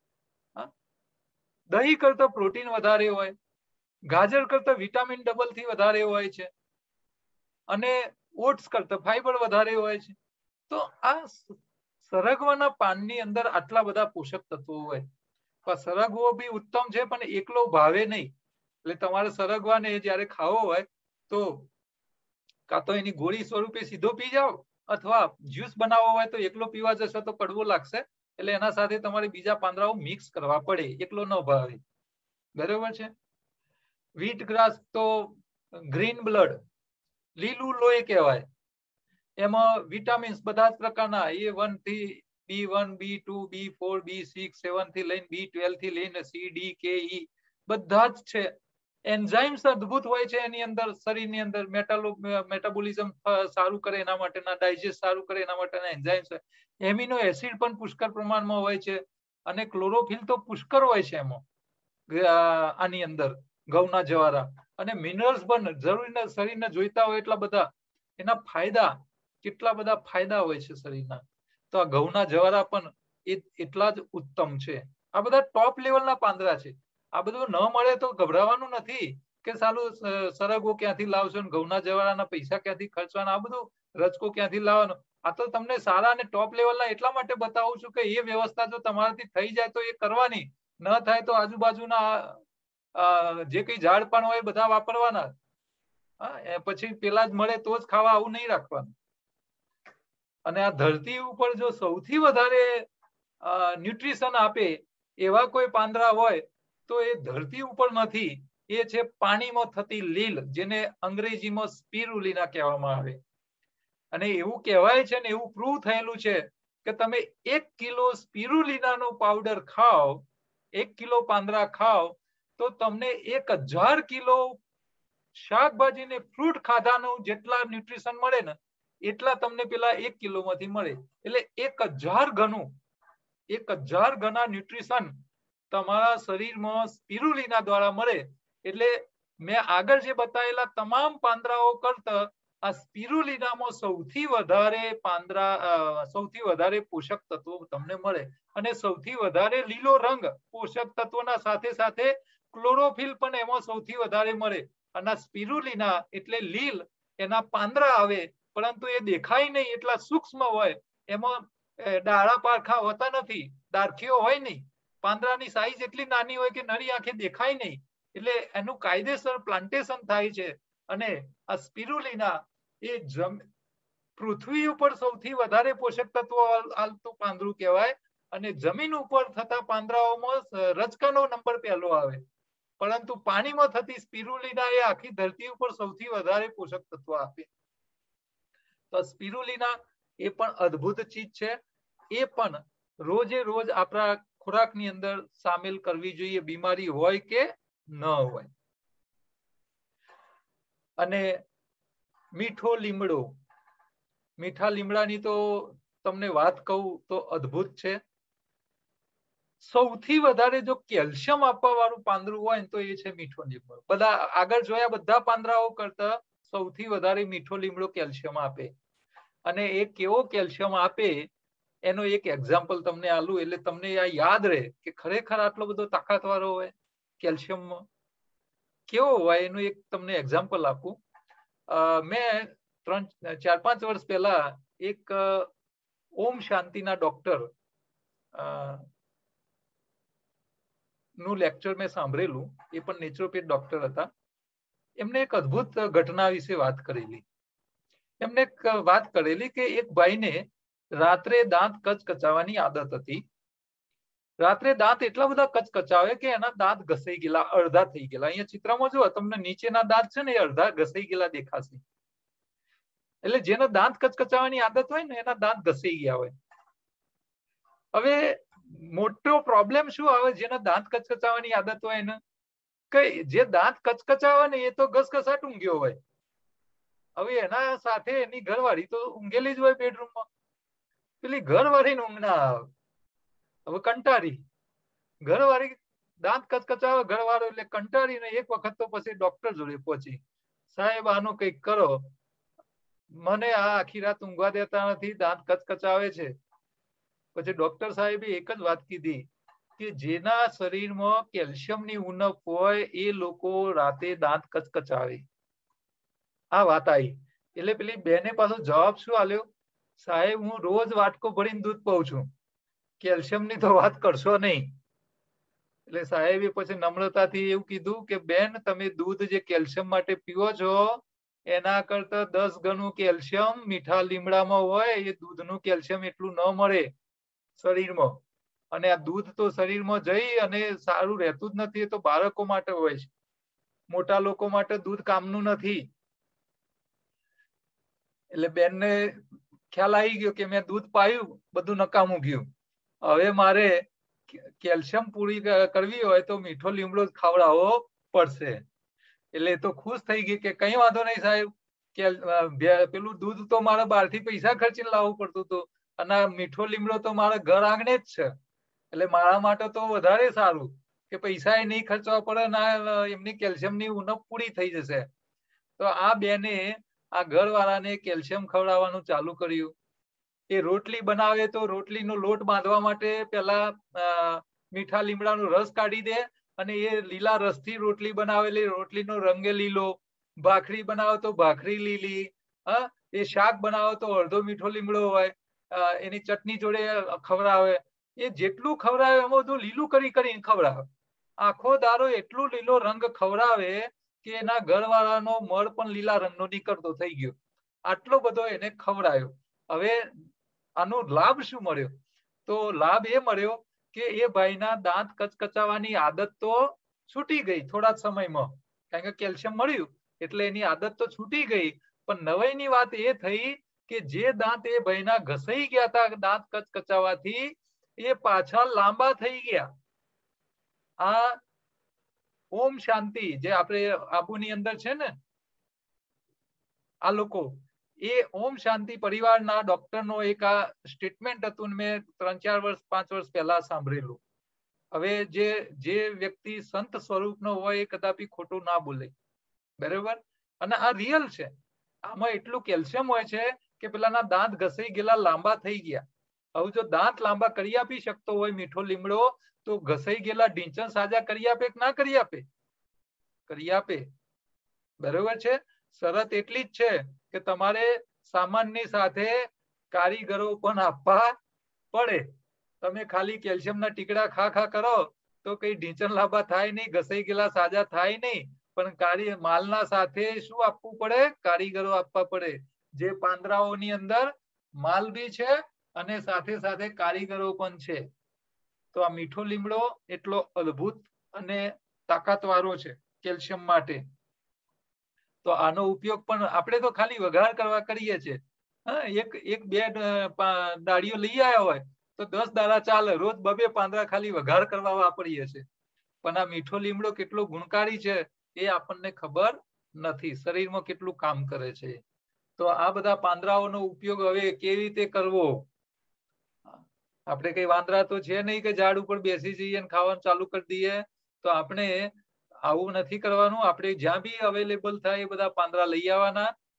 B: દહીં કરતા પ્રોટીન વધારે હોય, ગાજર કરતા વિટામિન ડબલ થી વધારે હોય છે, અને ઓટ્સ કરતા ફાઈબર વધારે હોય છે. તો આ સરગવાના પાનની અંદર આટલા બધા પોષક તત્વો હોય. સરગવો બી ઉત્તમ છે, પણ એકલો ભાવે નહીં. એટલે તમારે સરગવાને જયારે ખાવો હોય તો કાં તો એની ગોળી સ્વરૂપે સીધો પી જાઓ, અથવા જ્યુસ બનાવવો હોય તો એકલો પીવા જશો તો કડવો લાગશે, એટલે એના સાથે તમારે બીજા પાંદડાઓ મિક્સ કરવા પડે, એકલો ન ભાવે. બરોબર છે. વ્હીટ ગ્રાસ તો ગ્રીન બ્લડ, લીલું લોહી કહેવાય. એમાં વિટામિન્સ બધા જ પ્રકારના, એ વન થી B one, B two, B four, B six, seven થી લઈને બી ટ્વેલ્વ થી લઈને સી, ડી, કે, ઈ બધા જ છે. એન્ઝાઇમ્સ અદ્ભુત હોય છે એની અંદર, શરીરની અંદર મેટાલો મેટાબોલિઝમ સારું કરે એના માટેના, ડાયજેસ્ટ સારું કરે એના માટેના એન્ઝાઇમ્સ હોય. એમિનો એસિડ પણ પુષ્કળ પ્રમાણમાં હોય છે, અને ક્લોરોફિલ તો પુષ્કળ હોય છે એમાં, આની અંદર ઘઉંના જવારા. અને મિનરલ્સ પણ જરૂરી શરીરને જોઈતા હોય એટલા બધા. એના ફાયદા, કેટલા બધા ફાયદા હોય છે શરીરના. તો આ ઘઉંના જવારા પણ એ એટલા જ ઉત્તમ છે. આ બધા ટોપ લેવલના પાંદડા છે. આ બધું ન મળે તો ગભરાવાનું નથી કે સાલું સરગવો ક્યાંથી લાવશો, ઘઉંના જવારાના પૈસા ક્યાંથી ખર્ચવાના, આ બધું રચકો ક્યાંથી લાવવાનો. આ તો તમને સારા અને ટોપ લેવલના એટલા માટે બતાવું છું કે એ વ્યવસ્થા જો તમારાથી થઈ જાય તો એ કરવાની, ન થાય તો આજુબાજુના જે કઈ ઝાડ પાન હોય બધા વાપરવાના. પછી પેલા જ મળે તો જ ખાવા, આવું નહીં રાખવાનું. અને આ ધરતી ઉપર જો સૌથી વધારે ન્યુટ્રિશન આપે એવા કોઈ પાંદડા હોય તો એ ધરતી ઉપર નથી, એ છે પાણીમાં થતી લીલ, જેને અંગ્રેજીમાં સ્પિરુલિના કહેવામાં આવે. અને એવું કહેવાય છે ને એવું પ્રૂવ થયેલું છે કે તમે એક કિલો સ્પિરુલિનાનો પાવડર ખાઓ, એક કિલો પાંદડા ખાઓ, તો તમને એક હજાર કિલો શાકભાજી ને ફ્રૂટ ખાધાનું જેટલા ન્યુટ્રિશન મળે ને એટલા તમને પેલા એક કિલો માંથી મળે. એટલે એક હજાર ગણું, એક હજાર ગણા ન્યુટ્રિશન તમારા શરીરમાં સ્પિરુલિના દ્વારા મળે. એટલે મેં આગળ જે બતાવેલા તમામ પાંદડાઓ કરતા આ સ્પિરુલિનામાં સૌથી વધારે પાંદડા, સૌથી વધારે પોષક તત્વો તમને મળે. અને સૌથી વધારે લીલો રંગ પોષક તત્વોના સાથે સાથે ક્લોરોફિલ પણ એમાં સૌથી વધારે મળે. અને સ્પિરુલિના એટલે લીલ, એના પાંદડા આવે પરંતુ એ દેખાય નહીં, એટલા સૂક્ષ્મ હોય. એમાં ડાળા પારખા હોતા નથી, ડાર્ખીઓ હોય નહીં, પાંદડાની સાઈઝ એટલી નાની હોય કે નરી આંખે દેખાય નહીં. એટલે એનું કાયદેસર પ્લાન્ટેશન થાય છે. અને આ સ્પિરુલિના એ જમ પૃથ્વી ઉપર સૌથી વધારે પોષક તત્વો આલતું પાંદડું કહેવાય, અને જમીન ઉપર થતા પાંદડાઓમાં રચકાનો નંબર પહેલો આવે. પરંતુ પાણીમાં થતી સ્પિરુલિના એ આખી ધરતી ઉપર સૌથી વધારે પોષક તત્વો આપે. તો સ્પિરુલિના એ પણ અદ્ભુત ચીજ છે. એ પણ રોજે રોજ આપણા ખોરાકની અંદર સામેલ કરવી જોઈએ, બીમારી હોય કે ન હોય. અને મીઠો લીમડો, મીઠા લીમડાની તો તમને વાત કહું તો અદ્ભુત છે. સૌથી વધારે જો કેલ્શિયમ આપવા વાળું પાંદડું હોય ને તો એ છે મીઠો લીમડો. બધા આગળ જોયા બધા પાંદડાઓ કરતા સૌથી વધારે મીઠો લીમડો કેલ્શિયમ આપે. અને એ કેવો કેલ્શિયમ આપે એનો એક એક્ઝામ્પલ તમને આલું એટલે તમને આ યાદ રહે કે ખરેખર આટલો બધો તાકાતવાળો હોય કેલ્શિયમમાં કેવો હોય એનું એક તમને એક્ઝામ્પલ આપું. મેં ત્રણ ચાર પાંચ વર્ષ પહેલા એક ઓમ શાંતિના ડોક્ટર નું લેક્ચર મેં સાંભળેલું. એ પણ નેચરોપેથ ડોક્ટર હતા. એમને એક અદ્ભુત ઘટના વિશે વાત કરેલી. એમને એક વાત કરેલી કે એક ભાઈને રાત્રે દાંત કચકચાવવાની આદત હતી. રાત્રે દાંત એટલા બધા કચકચાવે કે એના દાંત ઘસાઈ ગયેલા, અડધા થઈ ગયેલા. અહીંયા ચિત્રમાં જુઓ તમને નીચેના દાંત છે ને એ અડધા ઘસાઈ ગયેલા દેખાશે. એટલે જેનો દાંત કચકચાવવાની આદત હોય ને એના દાંત ઘસાઈ ગયા હોય. હવે મોટો પ્રોબ્લેમ શું આવે જેના દાંત કચકચાવવાની આદત હોય એને કે જે દાંત કચકચાવે ને એ તો ઘસઘસાટ ઊંઘ્યો હોય. હવે એના સાથે એની ઘરવાળી તો ઊંઘેલી જ હોય બેડરૂમમાં. પેલી ઘરવાળીને ઊંઘ ના આવે. હવે કંટાળી ઘરવાળી દાંત કચકચાવે ઘરવાળો એટલે કંટાળીને એક વખત તો પછી ડોક્ટર જોડે પહોંચી, સાહેબ આનું કંઈક કરો, મને આ આખી રાત ઊંઘવા દેતા નથી, દાંત કચકચાવે છે. પછી ડોક્ટર સાહેબે એક જ વાત કીધી કે જેના શરીરમાં કેલ્શિયમની ઉણપ હોય એ લોકો રાતે દાંત કચકચાવે. આ વાત આવી એટલે પેલી બેને પાછો જવાબ શું આલ્યો, સાહેબ હું રોજ વાટકો ભરીને દૂધ પાઉં છું, કેલ્શિયમની તો વાત કરશો નહીં. એટલે સાહેબે પછી નમ્રતાથી એવું કીધું કે બેન તમે દૂધ જે કેલ્શિયમ માટે પીવો છો એના કરતા દસ ગણું કેલ્શિયમ મીઠા લીમડામાં હોય. એ દૂધનું કેલ્શિયમ એટલું ન મળે શરીરમાં. અને આ દૂધ તો શરીરમાં જઈ અને સારું રહેતું જ નથી. એ તો બાળકો માટે હોય છે, મોટા લોકો માટે દૂધ કામનું નથી. એટલે બેનને ખ્યાલ આવી ગયો કે મેં દૂધ પાયું, બધું નકામું ગયું. હવે મારે કેલ્શિયમ પૂરી કરવી હોય તો મીઠો લીમડો ખવડાવવો પડશે. એટલે તો ખુશ થઈ ગઈ કે કઈ વાંધો નહીં સાહેબ, કે પેલું દૂધ તો મારે બહારથી પૈસા ખર્ચીને લાવવું પડતું હતું અને મીઠો લીમડો તો મારા ઘર આંગણે જ છે. એટલે મારા માટે તો વધારે સારું કે પૈસા એ નહીં ખર્ચવા પડે ને એમની કેલ્શિયમની ઉણપ પૂરી થઈ જશે. તો આ બેને આ ઘરવાળાને કેલ્શિયમ ખવડાવવાનું ચાલુ કર્યું. એ રોટલી બનાવે તો રોટલીનો લોટ બાંધવા માટે પેલા મીઠા લીમડાનો રસ કાઢી દે અને એ લીલા રસથી રોટલી બનાવેલી, રોટલીનો રંગ લીલો. ભાખરી બનાવો તો ભાખરી લીલી. હા, એ શાક બનાવો તો અડધો મીઠો લીમડો હોય. એની ચટણી જોડે ખવડાવે. એ જેટલું ખવડાવે એમાં બધું લીલું કરી કરીને ખવડાવે. આખો દારો એટલું લીલો રંગ ખવડાવે કે એના ઘરવાળાનો મળ પણ લીલા રંગનો નીકળતો થઈ ગયો. આટલો બધો એને ખવડાયો. હવે આનો લાભ શું મળ્યો? તો લાભ એ મળ્યો કે એ ભાઈના દાંત કચકચાવવાની આદત તો છૂટી ગઈ થોડા સમયમાં, કારણ કે કેલ્શિયમ મળ્યું એટલે એની આદત તો છૂટી ગઈ. પણ નવાઈની વાત એ થઈ કે જે દાંત એ ભાઈના ઘસાઈ ગયા હતા દાંત કચકચાવવાથી એ પાછા લાંબા થઈ ગયા. આ ઓમ શાંતિ જે આપણે આબુની અંદર છે ને, આ લોકો એ ઓમ શાંતિ પરિવારના ડોક્ટરનો એક આ સ્ટેટમેન્ટ હતું. મેં ત્રણ ચાર વર્ષ પાંચ વર્ષ પહેલા સાંભળેલું. હવે જે જે વ્યક્તિ સંત સ્વરૂપનો હોય એ કદાપી ખોટું ના બોલે, બરાબર? અને આ રિયલ છે. આમાં એટલું કેલ્શિયમ હોય છે કે પેલાના દાંત ઘસાઈ ગયેલા લાંબા થઈ ગયા. હવે જો દાંત લાંબા કરી આપી શકતો હોય મીઠો લીમડો, તો ઘસાઈ ગયેલા ઢીંચણ સાજા કરી આપે કે ના કરી આપે? કરી આપે, બરોબર છે. શરત એટલી જ છે કે તમારે સામાનની સાથે કારીગરો પણ આપવા પડે. તમે ખાલી કેલ્શિયમના ટીકડા ખા ખા કરો તો કઈ ઢીંચણ લાંબા થાય નહીં, ઘસાઈ ગયેલા સાજા થાય નહીં. પણ કારી માલના સાથે શું આપવું પડે? કારીગરો આપવા પડે. જે પાંદરાઓની અંદર માલ બી છે અને સાથે સાથે કારીગરો પણ છે. તો આ મીઠો લીમડો એટલો અદ્ભુત અને તાકાતવાળો છે કેલ્શિયમ માટે. તો આનો ઉપયોગ પણ આપણે તો ખાલી વઘાર કરવા કરીએ છીએ. હા, એક એક બે ડાળીઓ લઈ આવ્યા હોય તો દસ દાડા ચાલે. રોજ બબે પાંદડા ખાલી વઘાર કરવા વાપરીએ છીએ. પણ આ મીઠો લીમડો કેટલો ગુણકારી છે એ આપણને ખબર નથી. શરીરમાં કેટલું કામ કરે છે. તો આ બધા પાંદડાઓનો ઉપયોગ હવે કેવી રીતે કરવો? આપણે કઈ વાંદરા તો છે નહીં કે ઝાડ ઉપર બેસી જઈએ અને ખાવાનું ચાલુ કરી દઈએ. તો આપણે આવું નથી કરવાનું. આપણે જ્યાં બી અવેલેબલ થાય એ બધા પાંદડા લઈ આવવાના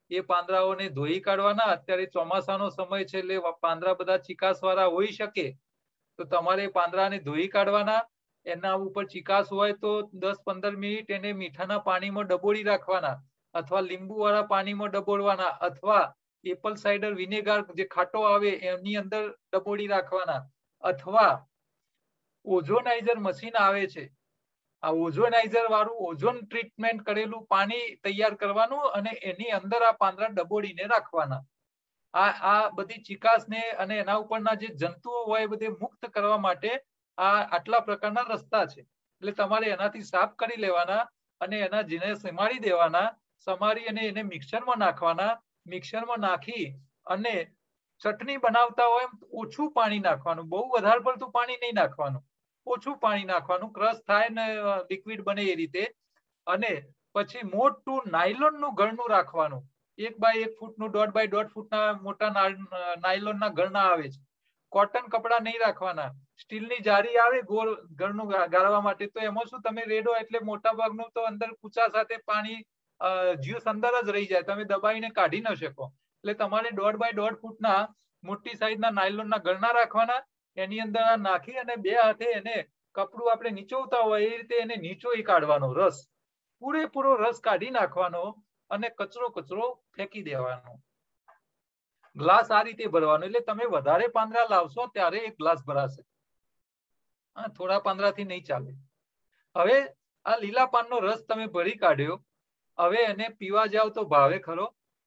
B: એ પાંદડાઓને ધોઈ કાઢવાના. અત્યારે ચોમાસાનો સમય છે એટલે પાંદડા બધા ચીકાસ વાળા હોઈ શકે, તો તમારે પાંદડાને ધોઈ કાઢવાના. એના ઉપર ચીકાસ હોય તો દસ પંદર મિનિટ એને મીઠાના પાણીમાં ડબોળી રાખવાના, અથવા લીંબુ વાળા પાણીમાં ડબોળવાના, અથવા એપલ સાઇડર વિનેગર જે ખાટો આવે એની અંદર ડબોળી રાખવાના, અથવા ઓઝોનાઇઝર મશીન આવે છે, આ ઓઝોનાઇઝર વાળું ઓઝોન ટ્રીટમેન્ટ કરેલું પાણી તૈયાર કરવાનું અને એની અંદર આ પાંદડા ડબોળીને રાખવાના. આ આ બધી ચીકાસને અને એના ઉપરના જે જંતુઓ હોય બધે મુક્ત કરવા માટે આ આટલા પ્રકારના રસ્તા છે. એટલે તમારે એનાથી સાફ કરી લેવાના અને એના જીને સમારી દેવાના. સમારી અને એને મિક્સરમાં નાખવાના. મિક્સરમાં નાખી અને ચટણી બનાવતા હોય ઓછું પાણી નાખવાનું, બહુ વધારે પડતું પાણી નહીં નાખવાનું, ઓછું પાણી નાખવાનું, ક્રશ થાય ને લિક્વિડ બને એ રીતે. અને પછી મોટું નાયલોનનું ગળનું રાખવાનું, એક બાય એક ફૂટનું, દોઢ બાય દોઢ ફૂટના મોટા નાયલોનના ગળના આવે છે. કોટન કપડા નહીં રાખવાના, સ્ટીલની જારી આવે ગોળ ગળનું ગાળવા માટે, તો એમાં શું તમે રેડો એટલે મોટા ભાગનું તો અંદર કૂચા સાથે પાણી જ્યુસ અંદર જ રહી જાય, તમે દબાઈને કાઢી ન શકો. એટલે તમારે દોઢ બાય દોઢ ફૂટના મોટી સાઈઝના નાયલોનના ગળના રાખવાના. એની અંદર નાખી અને બે હાથે એને કપડું આપણે નીચોવતા હોય એ રીતે એને નીચોઈ કાઢવાનો, રસ પૂરેપૂરો રસ કાઢી નાખવાનો અને કચરો કચરો ફેંકી દેવાનો. ગ્લાસ આ રીતે ભરવાનો, એટલે તમે વધારે પાંદડા લાવશો ત્યારે એક ગ્લાસ ભરાશે. હા, થોડા પાંદડાથી નહીં ચાલે. હવે આ લીલા પાનનો રસ તમે ભરી કાઢ્યો, હવે એને પીવા જાવ તો ભાવે ખરો?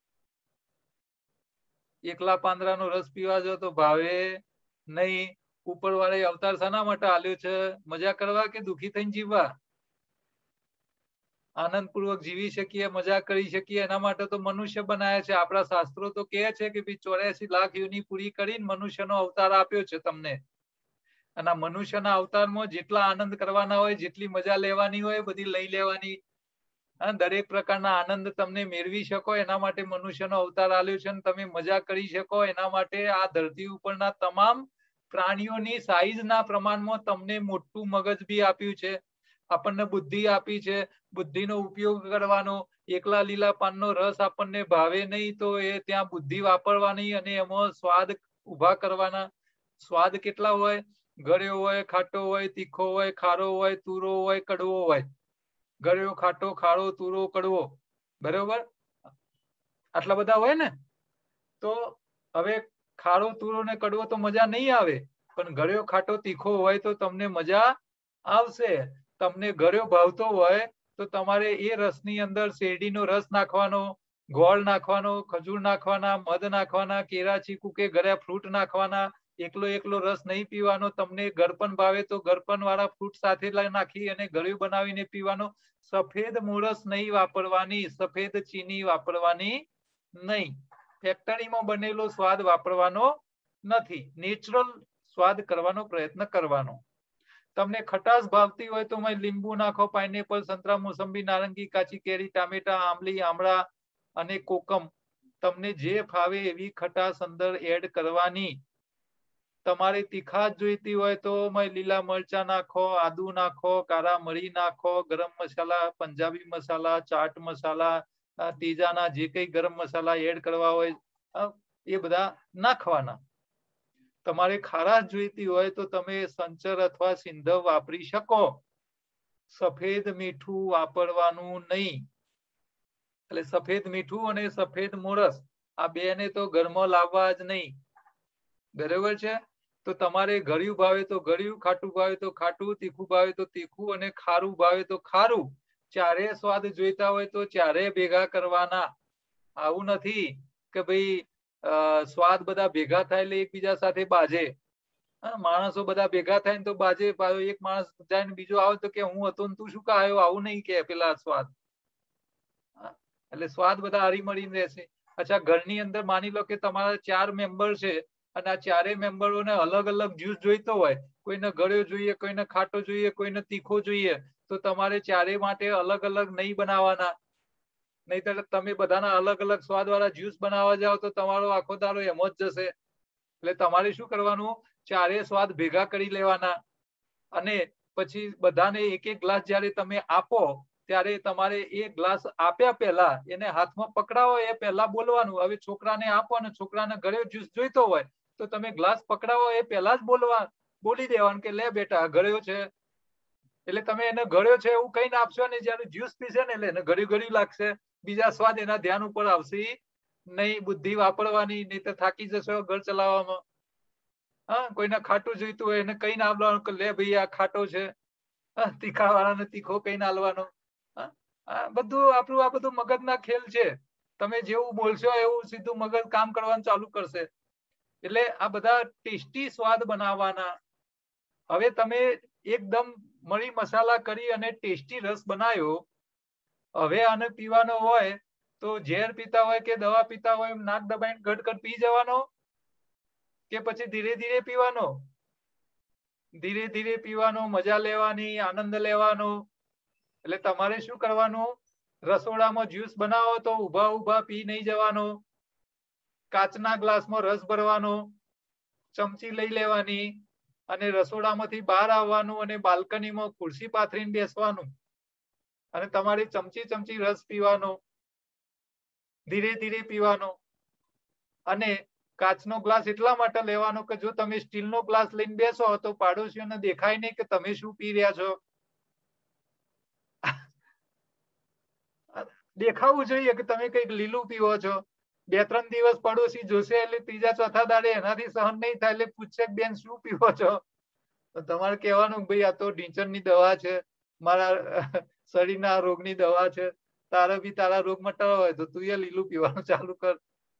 B: એકલા પાંદડાનો રસ પીવા જાવ તો ભાવે નહીં. ઉપરવાળે અવતાર શાના માટે આલ્યો છે? મજા કરવા કે દુઃખી થઈને જીવવા? આનંદપૂર્વક જીવી શકીએ, મજા કરી શકીએ એના માટે તો મનુષ્ય બનાયા છે. આપણા શાસ્ત્રો તો કહે છે કે ભાઈ ચોર્યાસી લાખ યોની પૂરી કરીને મનુષ્યનો અવતાર આપ્યો છે તમને. અને મનુષ્યના અવતારમાં જેટલા આનંદ કરવાના હોય, જેટલી મજા લેવાની હોય બધી લઈ લેવાની. દરેક પ્રકારના આનંદ તમને મેળવી શકો એના માટે મનુષ્યનો અવતાર આલ્યો છે. તમે મજા કરી શકો એના માટે આ ધરતી ઉપરના તમામ પ્રાણીઓની સાઈઝના પ્રમાણમાં તમને મોટું મગજ બી આપ્યું છે, આપણને બુદ્ધિ આપી છે. બુદ્ધિનો ઉપયોગ કરવાનો. એકલા લીલા પાનનો રસ આપણને ભાવે નહીં તો એ ત્યાં બુદ્ધિ વાપરવાની અને એમાં સ્વાદ ઉભા કરવાના. સ્વાદ કેટલા હોય? ગળ્યો હોય, ખાટો હોય, તીખો હોય, ખારો હોય, તુરો હોય, કડવો હોય. ગળ્યો, ખાટો, ખારો, તુરો, કડવો, બરોબર? આટલા બધા હોય ને. તો હવે ખારો, તુરો ને કડવો તો મજા નહીં આવે, પણ ગળ્યો, ખાટો, તીખો હોય તો તમને મજા આવશે. તમને ગળ્યો ભાવતો હોય તો તમારે એ રસની અંદર શેરડીનો રસ નાખવાનો, ગોળ નાખવાનો, ખજૂર નાખવાના, મધ નાખવાના, કેળા, ચીકુ કે ગળ્યા ફ્રૂટ નાખવાના. એકલો એકલો રસ નહીં પીવાનો. તમને ગરપન ભાવે તો ગરપન વાળા ફ્રૂટ સાથે નાખી અને ગળ્યું બનાવીને પીવાનો. સફેદ મોરસ નહીં વાપરવાની, સફેદ ચીની વાપરવાની નહીં. ફેક્ટરીમાં બનેલો સ્વાદ વાપરવાનો નથી. નેચરલ સ્વાદ કરવાનો પ્રયત્ન કરવાનો. તમને ખટાશ ભાવતી હોય તો લીંબુ નાખો, પાઇનેપલ, સંતરા, મોસંબી, નારંગી, કાચી કેરી, ટામેટા, આંબલી, આમળા અને કોકમ. તમને જે ફાવે એવી ખટાશ અંદર એડ કરવાની. તમારે તીખાશ જોઈતી હોય તો લીલા મરચા નાખો, આદુ નાખો, કાળા મરી નાખો, ગરમ મસાલા, પંજાબી મસાલા, ચાટ મસાલા, તીજાના જે કઈ ગરમ મસાલા એડ કરવા હોય એ બધા નાખવાના. તમારે ખારાશ જોઈતી હોય તો તમે સંચર અથવા સિંધવ વાપરી શકો. સફેદ મીઠું વાપરવાનું નહીં. એટલે સફેદ મીઠું અને સફેદ મોરસ આ બે ને તો ઘરમાં લાવવા જ નહીં, બરોબર છે? તો તમારે ગળ્યું ભાવે તો ગળ્યું, ખાટું ભાવે તો ખાટું, તીખું ભાવે તો તીખું અને ખારું ભાવે તો ખારું. ચારે સ્વાદ જોઈતા હોય તો ચારે ભેગા કરવાના. આવું નથી કે ભાઈ સ્વાદ બધા ભેગા થાય એટલે એકબીજા સાથે બાજે. માણસો બધા ભેગા થાય ને તો બાજે. એક માણસ જાય ને બીજો આવે તો કે હું હતો ને તું શું કા આવ્યો, આવું નહીં કે પેલા સ્વાદ. એટલે સ્વાદ બધા હરી મળીને રહેશે. અચ્છા, ઘરની અંદર માની લો કે તમારા ચાર મેમ્બર છે અને આ ચારે મેમ્બરોને અલગ અલગ જ્યુસ જોઈતો હોય. કોઈને ગળ્યો જોઈએ, કોઈને ખાટો જોઈએ, કોઈને તીખો જોઈએ, તો તમારે ચારે માટે અલગ અલગ નહીં બનાવવાના. નહીતર તમે બધાના અલગ અલગ સ્વાદ વાળા જ્યુસ બનાવવા જાઓ તો તમારો આખો દાડો એમ જ જશે. એટલે તમારે શું કરવાનું? ચારે સ્વાદ ભેગા કરી લેવાના અને પછી બધાને એક એક ગ્લાસ જયારે તમે આપો ત્યારે તમારે એ ગ્લાસ આપ્યા પહેલા એને હાથમાં પકડાવો એ પહેલા બોલવાનું. હવે છોકરાને આપો અને છોકરાને ઘરે જ્યુસ જોઈતો હોય તો તમે ગ્લાસ પકડાવો એ પહેલા જ બોલવા બોલી દેવાનું કે લે બેટા ગળ્યો છે. એટલે તમે એને ગળ્યો છે એવું કહીને આપશો ને જયારે જ્યુસ પીશે ને એટલે એને ગળ્યું ગળ્યું લાગશે. બીજા સ્વાદ એના ધ્યાન ઉપર આવશે નહીં. બુદ્ધિ વાપરવાની, નહીં તો થાકી જશો ઘર ચલાવવામાં. હા, કોઈને ખાટું જોઈતું હોય એને કહીને આપવાનું કે લે ભાઈ આ ખાટો છે. તીખા વાળાને તીખો કહીને આલવાનો. આ બધું આપણું આ બધું મગજના ખેલ છે. તમે જેવું બોલશો એવું સીધું મગજ કામ કરવાનું ચાલુ કરશે. એટલે આ બધા ટેસ્ટી સ્વાદ બનાવવાના. હવે તમે એકદમ મરી મસાલા કરી અને ટેસ્ટી રસ બનાવ્યો. હવે આને પીવાનો હોય તો ઝેર પીતા હોય કે દવા પીતા હોય નાક દબાઈને ગટગટ પી જવાનો કે પછી ધીરે ધીરે પીવાનો? ધીરે ધીરે પીવાનો, મજા લેવાની, આનંદ લેવાનો. એટલે તમારે શું કરવાનું? રસોડામાં જ્યુસ બનાવો તો ઉભા ઉભા પી નહીં જવાનો. કાચના ગ્લાસમાં રસ ભરવાનો, ચમચી લઈ લેવાની અને રસોડામાંથી બહાર આવવાનું અને બાલ્કનીમાં ખુરશી પાથરીને બેસવાનું અને તમારી ચમચી ચમચી રસ પીવાનો. ધીરે ધીરે પીવાનો. અને કાચનો ગ્લાસ એટલા માટે લેવાનો કે જો તમે સ્ટીલનો ગ્લાસ લઈને બેસો તો પાડોશીઓને દેખાય નહીં કે તમે શું પી રહ્યા છો. દેખાવું જોઈએ કે તમે કઈક લીલું પીવો છો. બે ત્રણ દિવસ પડોશી જોશે એટલે ત્રીજા ચોથા દાડે એનાથી સહન નહીં થાય એટલે પૂછશે બેન શું પીવો છો? તો તમારે કહેવાનું ભાઈ આ તો ઢીંચણની દવા છે, મારા શરીરના રોગની દવા છે. તારે બી તારા રોગ મટાડવા હોય તો તું એ લીલું પીવાનું ચાલુ કર.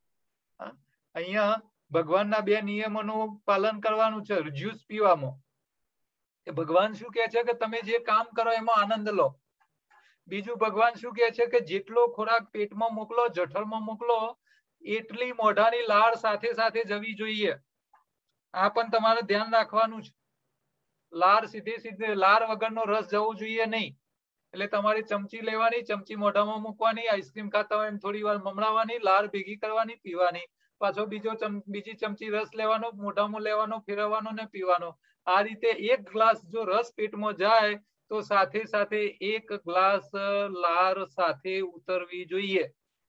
B: અહીંયા ભગવાનના બે નિયમોનું પાલન કરવાનું છે જ્યુસ પીવામાં. ભગવાન શું કહે છે કે તમે જે કામ કરો એમાં આનંદ લો. બીજું ભગવાન શું કહે છે કે જેટલો ખોરાક પેટમાં મોકલો, જઠરમાં મોકલો, એટલી મોઢાની લાળ સાથે સાથે જવી જોઈએ. આ પણ તમારે ધ્યાન રાખવાનું છે. લાળ સીધે સીધે લાળ વગરનો રસ જવો જોઈએ નહીં. એટલે તમારી ચમચી લેવાની, ચમચી મોઢામાં મૂકવાની, આઈસ્ક્રીમ ખાતા હોય એમ થોડી વાર મમરાવાની, લાળ ભેગી કરવાની, પીવાની. પાછો બીજો બીજી ચમચી રસ લેવાનો, મોઢામાં લેવાનો, ફેરવવાનો ને પીવાનો. આ રીતે એક ગ્લાસ જો રસ પેટમાં જાય તો સાથે સાથે એક ગ્લાસ લાર સાથે ઉતરવી જોઈએ.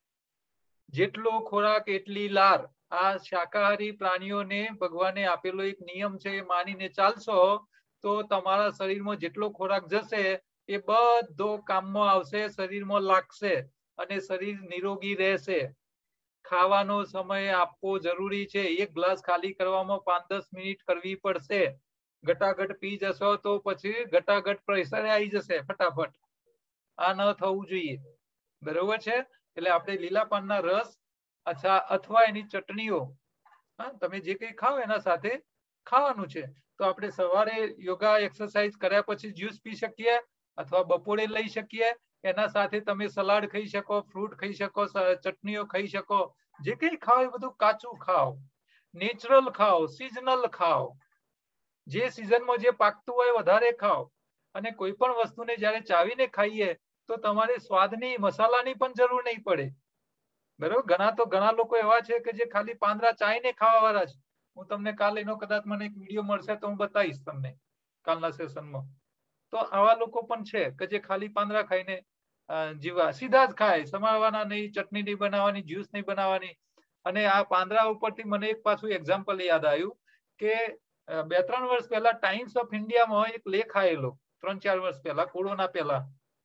B: જેટલો ખોરાક એટલી લાર. આ શાકાહારી પ્રાણીઓને ભગવાને આપેલો એક નિયમ છે. એ માનીને ચાલશો તો તમારા શરીરમાં જેટલો ખોરાક જશે એ બધો કામમાં આવશે, શરીરમાં લાગશે અને શરીર નિરોગી રહેશે. ખાવાનો સમય આપવો જરૂરી છે. એક ગ્લાસ ખાલી કરવામાં પાંચ દસ મિનિટ કરવી પડશે. ઘટાઘટ પી જશો તો પછી ઘટાઘટ પ્રેશર આવી જશે ફટાફટ. આ ન થવું જોઈએ. બરોબર છે? એટલે આપણે લીલા પાનના રસ અચ્છા અથવા એની ચટણીઓ હા તમે જે કંઈ ખાઓ એના સાથે ખાવાનું છે. તો આપણે સવારે યોગા એક્સરસાઇઝ કર્યા પછી જ્યુસ પી શકીએ અથવા બપોરે લઈ શકીએ. એના સાથે તમે સલાડ ખાઈ શકો, ફ્રૂટ ખાઈ શકો, ચટણીઓ ખાઈ શકો. જે કંઈ ખાઓ એ બધું કાચું ખાઓ, નેચરલ ખાઓ, સિઝનલ ખાઓ. જે સિઝનમાં જે પાકતું હોય વધારે ખાઓ. અને કોઈ પણ વસ્તુને જ્યારે ચાવીને ખાઈએ તો તમારે સ્વાદની મસાલાની પણ જરૂર નહીં પડે. બરોબર? ઘણા તો ઘણા લોકો એવા છે કે જે ખાલી પાંદડા ચાઈને ખાવા વાળા છે. હું તમને કાલે એનો કદાચ મને એક વિડીયો મળશે તો હું બતાવીશ તમને કાલના સેશનમાં. તો આવા લોકો પણ છે કે જે ખાલી પાંદડા ખાઈને જીવા સીધા જ ખાય, સમારવાના નહીં, ચટણી નહીં બનાવવાની, જ્યુસ નહીં બનાવવાની. અને આ પાંદડા ઉપરથી મને એક પાછું એક્ઝામ્પલ યાદ આવ્યું કે બે ત્રણ વર્ષ પહેલા ટાઈમ્સ ઓફ ઇન્ડિયામાં એક લેખ આવેલો, ત્રણ ચાર વર્ષ પહેલા, કોરોના પહેલા.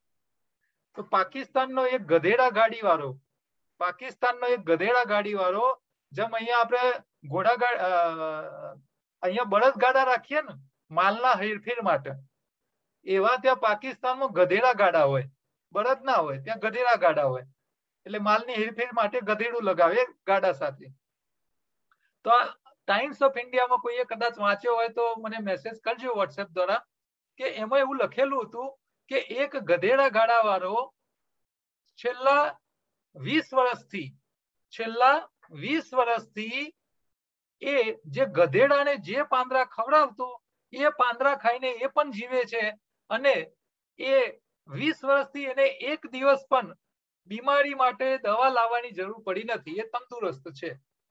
B: તો પાકિસ્તાનનો એક ગધેડા ગાડી વાળો પાકિસ્તાનનો એક ગધેડા ગાડી વાળો જેમ અહીંયા આપણે ઘોડા અહીંયા બળદગાડા રાખીએ ને માલના હેરફેર માટે, એવા ત્યાં પાકિસ્તાનમાં ગધેડા ગાડા હોય. બળદ ના હોય, ત્યાં ગધેડા ગાડા હોય. એટલે માલની હેરફેર માટે ગધેડું લગાવે ગાડા સાથે. તો આ ટાઈમ્સ ઓફ ઇન્ડિયામાં કોઈએ કદાચ વાંચ્યો હોય તો મને મેસેજ કરજો વોટ્સએપ દ્વારા કે એમાં એવું લખેલું હતું કે એક ગધેડા ગાડા વાળો છેલ્લા વીસ વર્ષથી છેલ્લા વીસ વર્ષથી એ જે ગધેડાને જે પાંદડા ખવડાવતો એ પાંદડા ખાઈને એ પણ જીવે છે અને એ વીસ વર્ષથી એને એક દિવસ પણ બીમારી માટે દવા લાવવાની જરૂર પડી નથી. એ તંદુરસ્ત છે.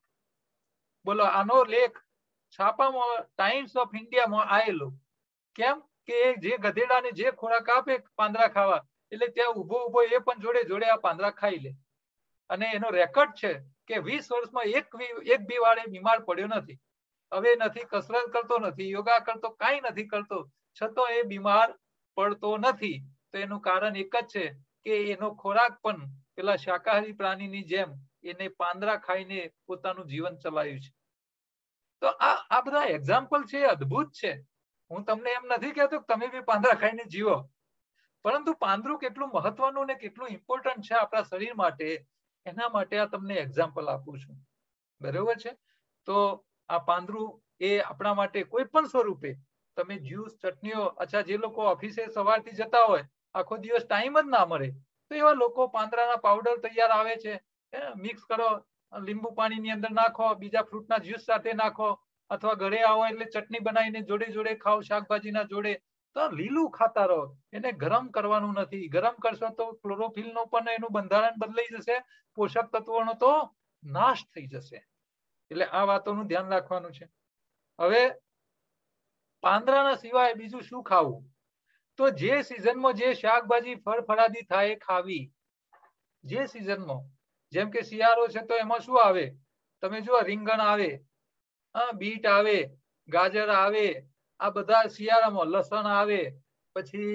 B: બોલો, આનો લેખ છાપામાં ટાઈમ્સ ઓફ ઇન્ડિયામાં આવેલો. કેમ કે જે ગધેડાને જે ખોરાક આપે પાંદડા ખાવા એટલે ત્યાં ઉભો ઉભો એ પણ જોડે જોડે આ પાંદડા ખાઈ લે. અને એનો રેકોર્ડ છે કે વીસ વર્ષમાં એક એક બી વાર બીમાર પડ્યો નથી. હવે નથી કસરત કરતો, નથી યોગા કરતો, કાંઈ નથી કરતો, છતાં એ બીમાર પડતો નથી. તો એનું કારણ એક જ છે કે એનો ખોરાક પણ પેલા શાકાહારી પ્રાણીની જેમ એને પાંદડા ખાઈને પોતાનું જીવન ચલાવ્યું છે. તો આ આ બધા એક્ઝામ્પલ છે, અદ્ભુત છે. હું તમને એમ નથી કહેતો કે તમે બી પાંદડા ખાઈને જીવો, પરંતુ પાંદડું કેટલું મહત્વનું ને કેટલું ઇમ્પોર્ટન્ટ છે આપણા શરીર માટે, એના માટે આ તમને એક્ઝામ્પલ આપું છું. બરોબર છે? તો આ પાંદડું એ આપણા માટે કોઈ પણ સ્વરૂપે તમે જ્યુસ, ચટણીઓ, અચ્છા જે લોકો ઓફિસે સવારથી જતા હોય, આખો દિવસ ટાઈમ જ ના મળે, તો એવા લોકો પાંદડાના પાવડર તૈયાર આવે છે, મિક્સ કરો, લીંબુ પાણીની અંદર નાખો, બીજા ફ્રૂટના જ્યુસ સાથે નાખો, અથવા ઘરે આવો એટલે ચટણી બનાવીને જોડે જોડે ખાઓ, શાકભાજીના જોડે. તો લીલું ખાતા રહો, એને ગરમ કરવાનું નથી. ગરમ કરશો તો ક્લોરોફિલનો પણ એનું બંધારણ બદલાઈ જશે, પોષક તત્વોનો તો નાશ થઈ જશે. એટલે આ વાતોનું ધ્યાન રાખવાનું છે. હવે પાંદડાના સિવાય બીજું શું ખાવું? તો જે સિઝનમાં જે શાકભાજી ફળફળાદી થાય ખાવી. જે સિઝનમાં, જેમ કે શિયાળો છે તો એમાં શું આવે? તમે જુઓ, રીંગણ આવે, બીટ આવે, ગાજર આવે, આ બધા શિયાળામાં, લસણ આવે, પછી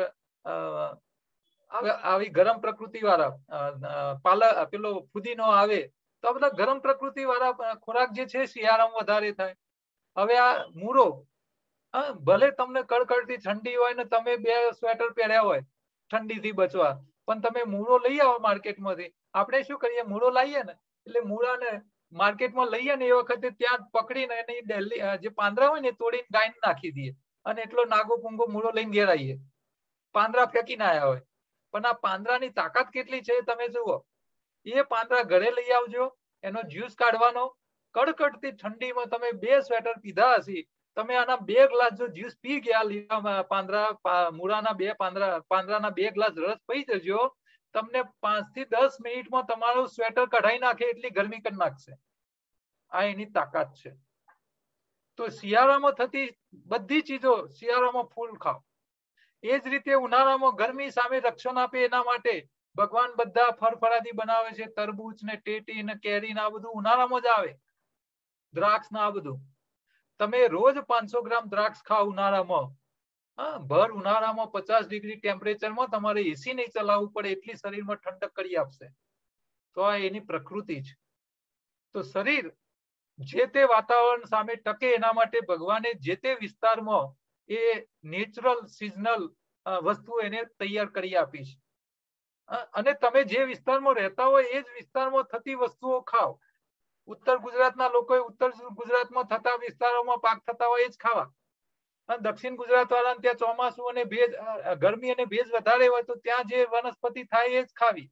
B: આવી ગરમ પ્રકૃતિ વાળા પાલક, પેલો ફુદીનો આવે. તો આ બધા ગરમ પ્રકૃતિ વાળા ખોરાક જે છે શિયાળામાં વધારે થાય. હવે આ મૂળો, ભલે તમને કડકડતી ઠંડી હોય ને તમે બે સ્વેટર પહેર્યા હોય ઠંડીથી બચવા, પણ તમે મૂળો લઈ આવો માર્કેટમાંથી. આપણે શું કરીએ, મૂળો લાવીએ ને એટલે મૂળાને માર્કેટમાં લઈએ ને એ વખતે ત્યાં પકડીને એની ડેલી જે પાંદડા હોય ને તોડીને ગાઈને નાખી દઈએ, અને એટલો નાગો પૂંગો મૂળો લઈને ઘેર આવીએ, પાંદડા ફેંકીને આવ્યા હોય. પણ આ પાંદડાની તાકાત કેટલી છે તમે જુઓ. એ પાંદડા ઘરે લઈ આવજો, એનો જ્યુસ કાઢવાનો, કડકડતી ઠંડીમાં તમે બે સ્વેટર પીધા હશે, તમે આના બે ગ્લાસ જો જ્યુસ પી ગયા, લીલા પાંદડા મૂળાના બે પાંદડા પાંદડાના બે ગ્લાસ રસ પી જજો, તમને પાંચ થી દસ મિનિટમાં તમારું સ્વેટર કઢાઈ નાખે એટલી ગરમી કરી નાખશે. આ એની તાકાત છે. તો શિયાળામાં થતી બધી ચીજો શિયાળામાં ફૂલ ખાઓ. એ જ રીતે ઉનાળામાં ગરમી સામે રક્ષણ આપે એના માટે ભગવાન બધા ફળફળાદી બનાવે છે. તરબૂચ ને ટેટી ને કેરી ને આ બધું ઉનાળામાં જ આવે, દ્રાક્ષ ને આ બધું. તમે રોજ પાંચસો ગ્રામ દ્રાક્ષ ખાઓ ઉનાળામાં. હા, ભર ઉનાળામાં પચાસ ડિગ્રી ટેમ્પરેચરમાં તમારે એસી નહીં ચલાવવું પડે એટલી શરીરમાં ઠંડક કરી આપશે. તો આ એની પ્રકૃતિ છે. તો શરીર જે તે વાતાવરણ સામે ટકે એના માટે ભગવાને જે તે વિસ્તારમાં એ નેચરલ સિઝનલ વસ્તુ એને તૈયાર કરી આપી છે. અને તમે જે વિસ્તારમાં રહેતા હોય એ જ વિસ્તારમાં થતી વસ્તુઓ ખાઓ. ઉત્તર ગુજરાતના લોકોએ ઉત્તર ગુજરાતમાં થતા વિસ્તારોમાં પાક થતા હોય એ જ ખાવા. દક્ષિણ ગુજરાત વાળા ત્યાં ચોમાસું અને ભેજ, ગરમી અને ભેજ વધારે હોય તો ત્યાં જે વનસ્પતિ થાય એ જ ખાવી.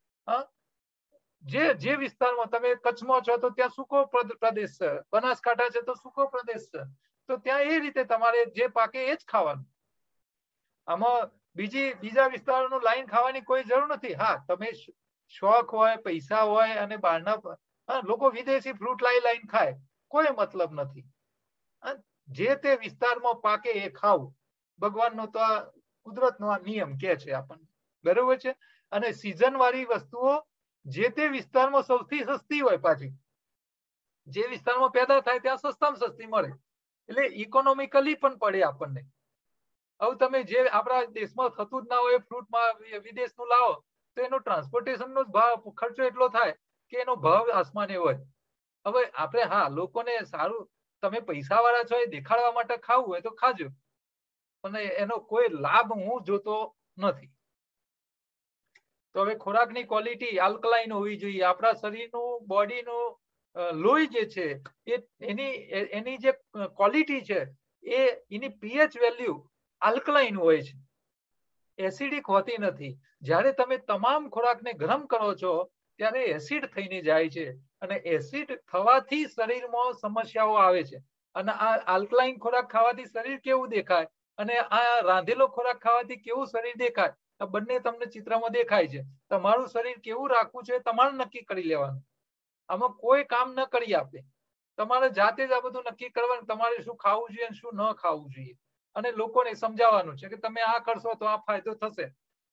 B: જે જે વિસ્તારમાં તમે કચ્છમાં છો તો ત્યાં સૂકો પ્રદેશ છે, બનાસકાંઠા છે તો સૂકો પ્રદેશ છે, તો ત્યાં એ રીતે તમારે જે પાકે એ જ ખાવાનું. આમાં બીજી બીજા વિસ્તારોનું લાઈન ખાવાની કોઈ જરૂર નથી. હા, તમે શોખ હોય, પૈસા હોય અને બહારના લોકો વિદેશી ફ્રૂટ લાઈ લાઈન ખાય, કોઈ મતલબ નથી. જે તે વિસ્તારમાં પાકે એ ખાવું. ભગવાનનો તો આ કુદરતનો આ નિયમ કે છે આપણને, બરોબર છે. અને સિઝન વાળી વસ્તુઓ જે તે વિસ્તારમાં સૌથી સસ્તી હોય. પાછી જે વિસ્તારમાં પેદા થાય ત્યાં સસ્તામાં સસ્તી મળે, એટલે ઇકોનોમિકલી પણ પડે આપણને. હવે તમે જે આપણા દેશમાં થતું જ ના હોય ફ્રૂટમાં વિદેશનું લાવો તો એનો ટ્રાન્સપોર્ટેશનનો ભાવ ખર્ચો એટલો થાય કે એનો ભાવ આસમાને હોય. હવે આપણે હા લોકોને સારું, તમે પૈસા વાળા છો એ દેખાડવા માટે ખાવું હોય તો ખાજો, પણ એનો કોઈ લાભ હું જોતો નથી. તો હવે ખોરાકની ક્વોલિટી આલ્કલાઇન હોવી જોઈએ. આપણા શરીરનું, બોડીનું લોહી જે છે એ એની એની જે ક્વોલિટી છે એ એની પીએચ વેલ્યુ આલ્કલાઇન હોય છે, એસિડિક હોતી નથી. જ્યારે તમે તમામ ખોરાકને ગરમ કરો છો ત્યારે એસિડ થઈને જાય છે, અને એસિડ થવાથી શરીરમાં સમસ્યાઓ આવે છે. અને આ આલ્કલાઇન ખોરાક ખાવાથી શરીર કેવું દેખાય અને આ રાંધેલો ખોરાક ખાવાથી કેવું શરીર દેખાય, આ બંને તમને ચિત્રમાં દેખાય છે. તમારું શરીર કેવું રાખવું છે તમારે નક્કી કરી લેવાનું. આમાં કોઈ કામ ન કરી આપે. તમારે જાતે જ આ બધું નક્કી કરવાનું, તમારે શું ખાવું જોઈએ અને શું ન ખાવું જોઈએ. અને લોકોને સમજાવવાનું છે કે તમે આ કરશો તો આ ફાયદો થશે.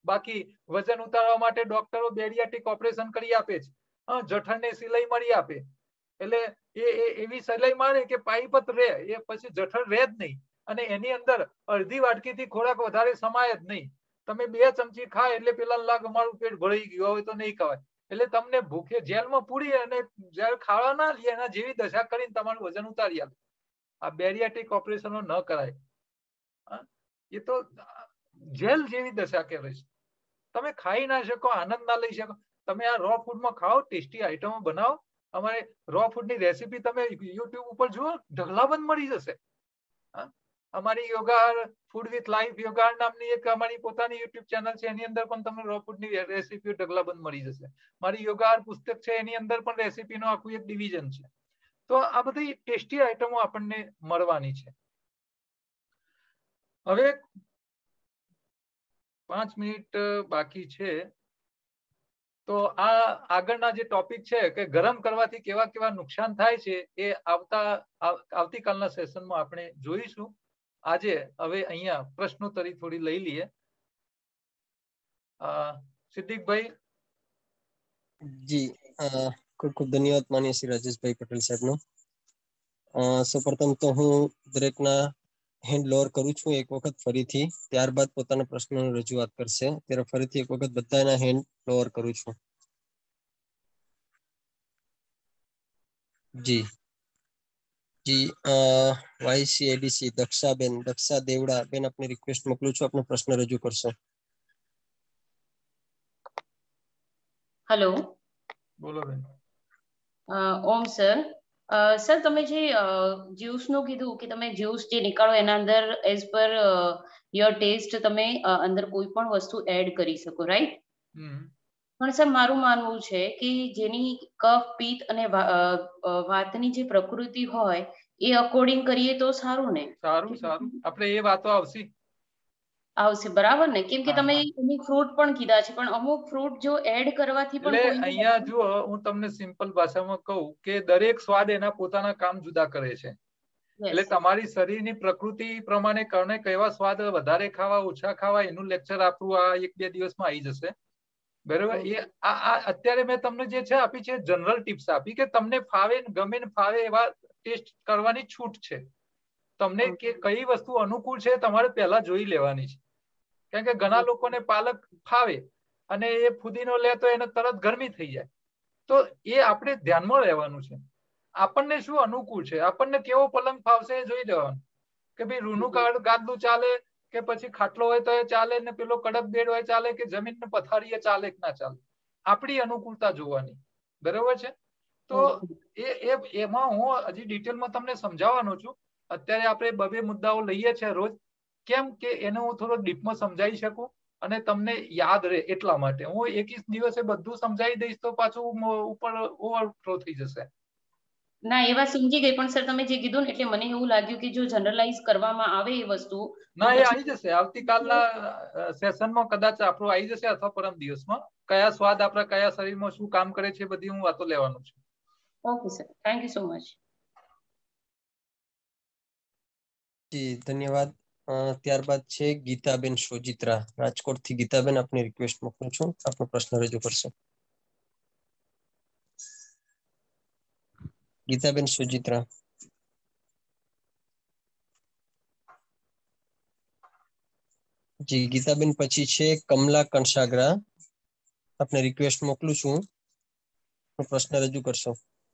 B: બાકી વજન ઉતારવા માટે ડોક્ટરો બેરિયાટ્રિક ઓપરેશન કરી આપે છે, જઠરને સિલાઈ મારી આપે, એટલે એ એવી સિલાઈ મારે કે પાઇપ જ રહે, એ પછી જઠર રહે જ નહીં, અને એની અંદર અડધી વાટકીથી ખોરાક વધારે સમાય જ નહીં. તમે બે ચમચી ખાય એટલે પેલા લાગ અમારું પેટ ભરાઈ ગયું, હવે તો નહીં ખવાય. એટલે તમને ભૂખે જેલમાં પૂરી અને જયારે ખાવા ના લે એના જેવી દશા કરીને તમારું વજન ઉતારી આપે. આ બેરિયાટ્રિક ઓપરેશનો ન કરાય, એ તો જેલ જેવી દશા કરે છે. તમે ખાઈ ના શકો, આનંદ ના લઈ શકો. તમે આ રો ફૂડમાં ખાઓ, ટેસ્ટી આઈટમો બનાવો. અમારે રો ફૂડની રેસીપી તમે યુટ્યુબ ઉપર જુઓ, ઢગલાબંધ મળી જશે. અમારી yoga food with life yoga નામની એક અમારી પોતાની યુટ્યુબ ચેનલ છે, એની અંદર પણ તમને રો ફૂડની રેસીપીઓ ઢગલાબંધ મળી જશે. મારી યોગા પુસ્તક છે, એની અંદર પણ રેસીપીનો આખું એક ડિવિઝન છે. તો આ બધી ટેસ્ટી આઈટમો આપણને મળવાની છે. હવે પાંચ મિનિટ બાકી છે, તો આ આગળના જે ટોપિક છે કે ગરમ કરવાથી કેવા કેવા નુકસાન થાય છે એ આવતા આવતીકાલના સેશનમાં આપણે જોઈશું. આજે હવે અહીંયા પ્રશ્નોત્તરી થોડી લઈ લઈએ. સિદ્દીકભાઈ.
A: જી, ખૂબ ખૂબ ધન્યવાદ માનીય શ્રી રાજેશભાઈ પટેલ સાહેબનો. સૌપ્રથમ તો હું દરેકના હેન્ડ લોઅર કરું છું એક વખત ફરીથી, ત્યારબાદ પોતાના પ્રશ્નોની રજૂઆત કરશે. ત્યારે ફરીથી એક વખત બધાના હેન્ડ લોઅર કરું છું. જી જી વાયસી એડીસી દક્ષાબેન, દક્ષા દેવડા બેન, આપની રિક્વેસ્ટ મોકલું છું, આપનો પ્રશ્ન રજૂ કરશો.
C: હેલો.
B: બોલો બેન.
C: ઓમ સર. સર તમે જે જ્યુસ નું કીધું કે તમે જ્યુસ જે નીકાળો એના અંદર એઝ પર યોર ટેસ્ટ તમે અંદર કોઈ પણ વસ્તુ એડ કરી શકો, રાઈટ? પણ સર મારું માનવું છે કે જેની કફ પિત્ત અને વાતની જે પ્રકૃતિ હોય એ અકોર્ડિંગ કરીએ તો સારું ને?
B: સારું સારું, આપણે એ વાતો આવશે
C: આવશે, બરાબર ને? કેમ કે તમે અમુક ફ્રૂટ પણ કીધા છે, પણ અમુક ફ્રૂટ જો એડ કરવાથી પણ
B: એટલે અહીંયા જુઓ, હું તમને સિમ્પલ ભાષામાં કહું કે દરેક સ્વાદ એના પોતાના કામ જુદા કરે છે. એટલે તમારી શરીરની પ્રકૃતિ પ્રમાણે કારણે કેવા સ્વાદ વધારે ખાવા ઓછા ખાવા એનું લેક્ચર આપણું આ એક બે દિવસમાં આવી જશે, બરોબર? એ આ અત્યારે મેં તમને જે છે આપી છે જનરલ ટિપ્સ આપી કે તમને ફાવે ગમે ને ફાવે એવા ટેસ્ટ કરવાની છૂટ છે. તમને કે કઈ વસ્તુ અનુકૂળ છે તમારે પહેલા જોઈ લેવાની છે. કારણ કે ઘણા લોકોને પાલક ફાવે અને એ ફુદીનો લે તો એને તરત ગરમી થઈ જાય. તો એ આપણે ધ્યાનમાં રહેવાનું છે. આપણને શું અનુકૂળ છે, આપણને કેવો પલંગ ફાવશે એ જોઈ લેવાનું કે ભાઈ રૂનું ગાદલું ચાલે કે પછી ખાટલો હોય તો એ ચાલે ને પેલો કડક બેડ હોય ચાલે કે જમીન ને પથારી એ ચાલે કે ના ચાલે. આપણી અનુકૂળતા જોવાની, બરોબર છે? તો એ એમાં હું હજી ડિટેલમાં તમને સમજાવવાનો છું. અત્યારે આપણે બબે મુદ્દાઓ લઈએ છીએ રોજ, કેમ કે એને હું થોડો ડીપમાં સમજાવી શકું અને તમને યાદ રહે એટલા માટે. હું એકવીસ દિવસે બધું સમજાવી દઈશ તો પાછું ઉપર ઓવરફ્લો થઈ જશે.
C: ના, એ વાત સમજી ગઈ, પણ સર તમે જે કીધું ને એટલે મને એવું લાગ્યું કે જો જનરલાઇઝ કરવામાં આવે એ વસ્તુ
B: ના, એ આવી જશે આવતીકાલના સેશનમાં, કદાચ આપણું આવી જશે અથવા પરમ દિવસમાં. કયા સ્વાદ આપણા કયા શરીરમાં શું કામ કરે છે બધી હું વાતો લેવાનું છું.
C: Okay sir, thank you so much.
A: જી ધન્યવાદ. ત્યારબાદ છે ગીતાબેન સોજિત્રા, રાજકોટથી. ગીતાબેન, આપની રિક્વેસ્ટ મોકલું છું, આપનો પ્રશ્ન રજૂ કરશો. ગીતાબેન સોજિત્રા. જી ગીતાબેન, પછી છે કમલા કંસાગરા, આપને રિક્વેસ્ટ મોકલું છું, પ્રશ્ન રજૂ કરશો.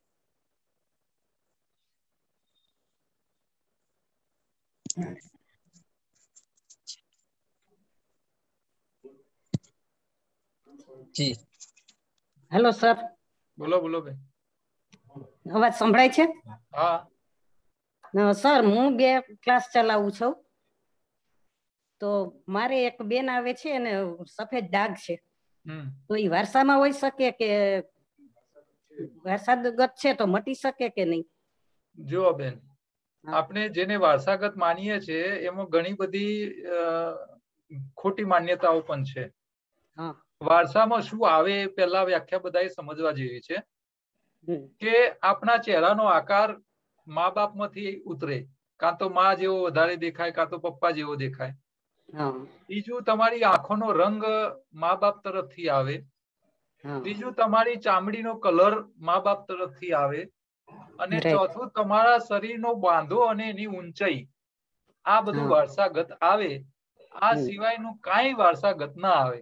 A: જી
D: હેલો સર.
B: બોલો બોલો બેન.
D: અવાજ સંભળાય છે?
B: હા
D: સર, હું બે ક્લાસ ચલાવું છું, તો મારે એક બેન આવે છે અને સફેદ ડાઘ છે, તો એ વારસામાં હોઈ શકે કે વારસાગત છે તો મટી શકે કે નહીં?
B: જો બેન, આપણે જેને વારસાગત માનીએ છીએ એમાં ઘણી બધી ખોટી માન્યતાઓ પણ છે. વારસામાં શું આવે પેલા વ્યાખ્યા બધાએ સમજવા જેવી છે કે આપણા ચહેરાનો આકાર મા બાપ માંથી ઉતરે, કાં તો મા જેવો વધારે દેખાય કાં તો પપ્પા જેવો દેખાય. બીજું તમારી આંખોનો રંગ મા બાપ તરફથી આવે, ત્રીજું તમારી ચામડીનો કલર મા બાપ તરફથી આવે, અને ચોથું તમારા શરીરનો બાંધો અને એની ઊંચાઈ, આ બધું વારસાગત આવે. આ સિવાયનું કાંઈ વારસાગત ના આવે.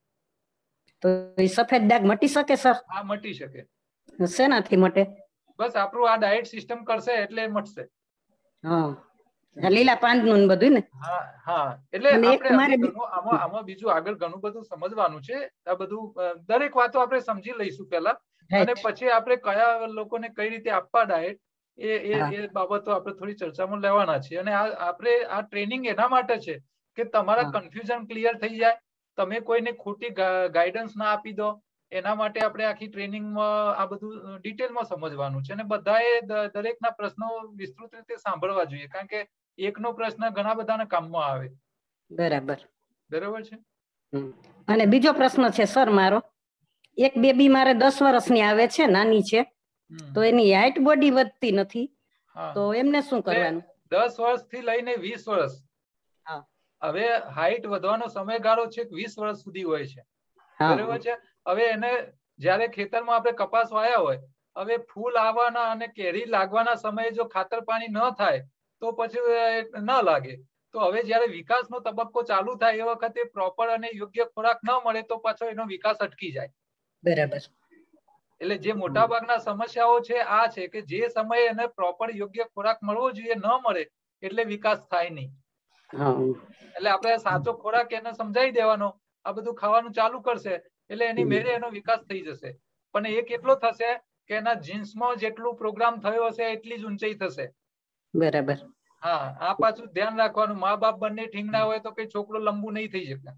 D: તો એ સફેદ ડાઘ મટી શકે સર?
B: હા, મટી શકે.
D: શેનાથી મટે?
B: બસ આપણું આ ડાયટ સિસ્ટમ કરશે એટલે મટશે.
D: હા, લીલા પાન નું બધું ને.
B: હા હા, એટલે આપણે આમાં આમાં બીજું આગળ ઘણું બધું સમજવાનું છે. આ બધું દરેક વાતો આપણે સમજી લઈશું પહેલા, અને પછી આપણે કયા લોકોને કઈ રીતે આપવા ડાયટ એ એ બાબતો આપણે થોડી ચર્ચામાં લેવાના છે. અને આપણે આ ટ્રેનિંગ એના માટે છે કે તમારા કન્ફ્યુઝન ક્લિયર થઈ જાય, તમે કોઈને ખોટી ગાઈડન્સ ના આપી દો. એના માટે આપણે આખી ટ્રેનિંગમાં આ બધું ડિટેલમાં સમજવાનું છે. અને બધાએ દરેકના પ્રશ્નો વિસ્તૃત રીતે સાંભળવા જોઈએ, કારણ કે એકનો પ્રશ્ન ઘણા બધાના કામમાં આવે.
D: બરાબર
B: બરાબર છે.
D: અને બીજો પ્રશ્ન છે સર મારો, એક બેબી મારે દસ વર્ષની આવે છે, નાની છે, તો એની હાઈટ બોડી વધતી નથી, તો એમને શું કરવાનું?
B: દસ વર્ષથી લઈને વીસ વર્ષ, હવે હાઈટ વધવાનો સમયગાળો છે વીસ વર્ષ સુધી હોય છે. બરાબર છે. હવે એને જયારે ખેતરમાં આપણે કપાસ વાયા હોય, હવે ફૂલ આવવાના અને કેરી લાગવાના સમયે જો ખાતર પાણી ન થાય તો પછી ન લાગે. તો હવે જયારે વિકાસનો તબક્કો ચાલુ થાય એ વખતે પ્રોપર અને યોગ્ય ખોરાક ન મળે તો પાછો એનો વિકાસ અટકી જાય.
D: બરાબર.
B: એટલે જે મોટા ભાગના સમસ્યાઓ છે આ છે કે જે સમયે એને પ્રોપર યોગ્ય ખોરાક મળવો જોઈએ ન મળે એટલે વિકાસ થાય નહીં. એટલે આપણે સાચો ખોરાક એને સમજાવી દેવાનો, આ બધું ખાવાનું ચાલુ કરશે એટલે એની મેરે એનો વિકાસ થઈ જશે. પણ એ કેટલો થશે કે એના જીન્સમાં જેટલું પ્રોગ્રામ થયો હશે એટલી જ ઊંચાઈ થશે.
D: બરાબર.
B: હા, આ પાછું ધ્યાન રાખવાનું. મા બાપ બંને ઠીંગણા હોય તો કઈ છોકરો લંબુ નહીં થઈ શકે.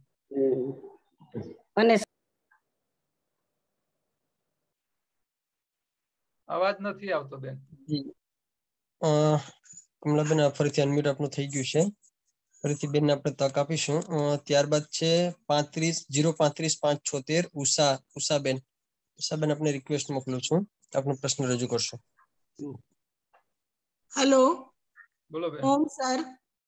D: અને
B: અવાજ નથી આવતો બેન.
A: કમલાબેન ફરીથી અનમ્યુટ આપનું થઈ ગયું છે. ફરીથી બેન આપણે તક આપીશું. ત્યારબાદ છે પાંત્રીસ જીરો પાંત્રીસ પાંચ છોતેર ઉષા ઉષાબેન. ઉષાબેન આપને રિક્વેસ્ટ મોકલું છું, આપનો પ્રશ્ન રજૂ કરશો.
E: હેલો.
B: બોલો બેન.
E: ઓમ સર.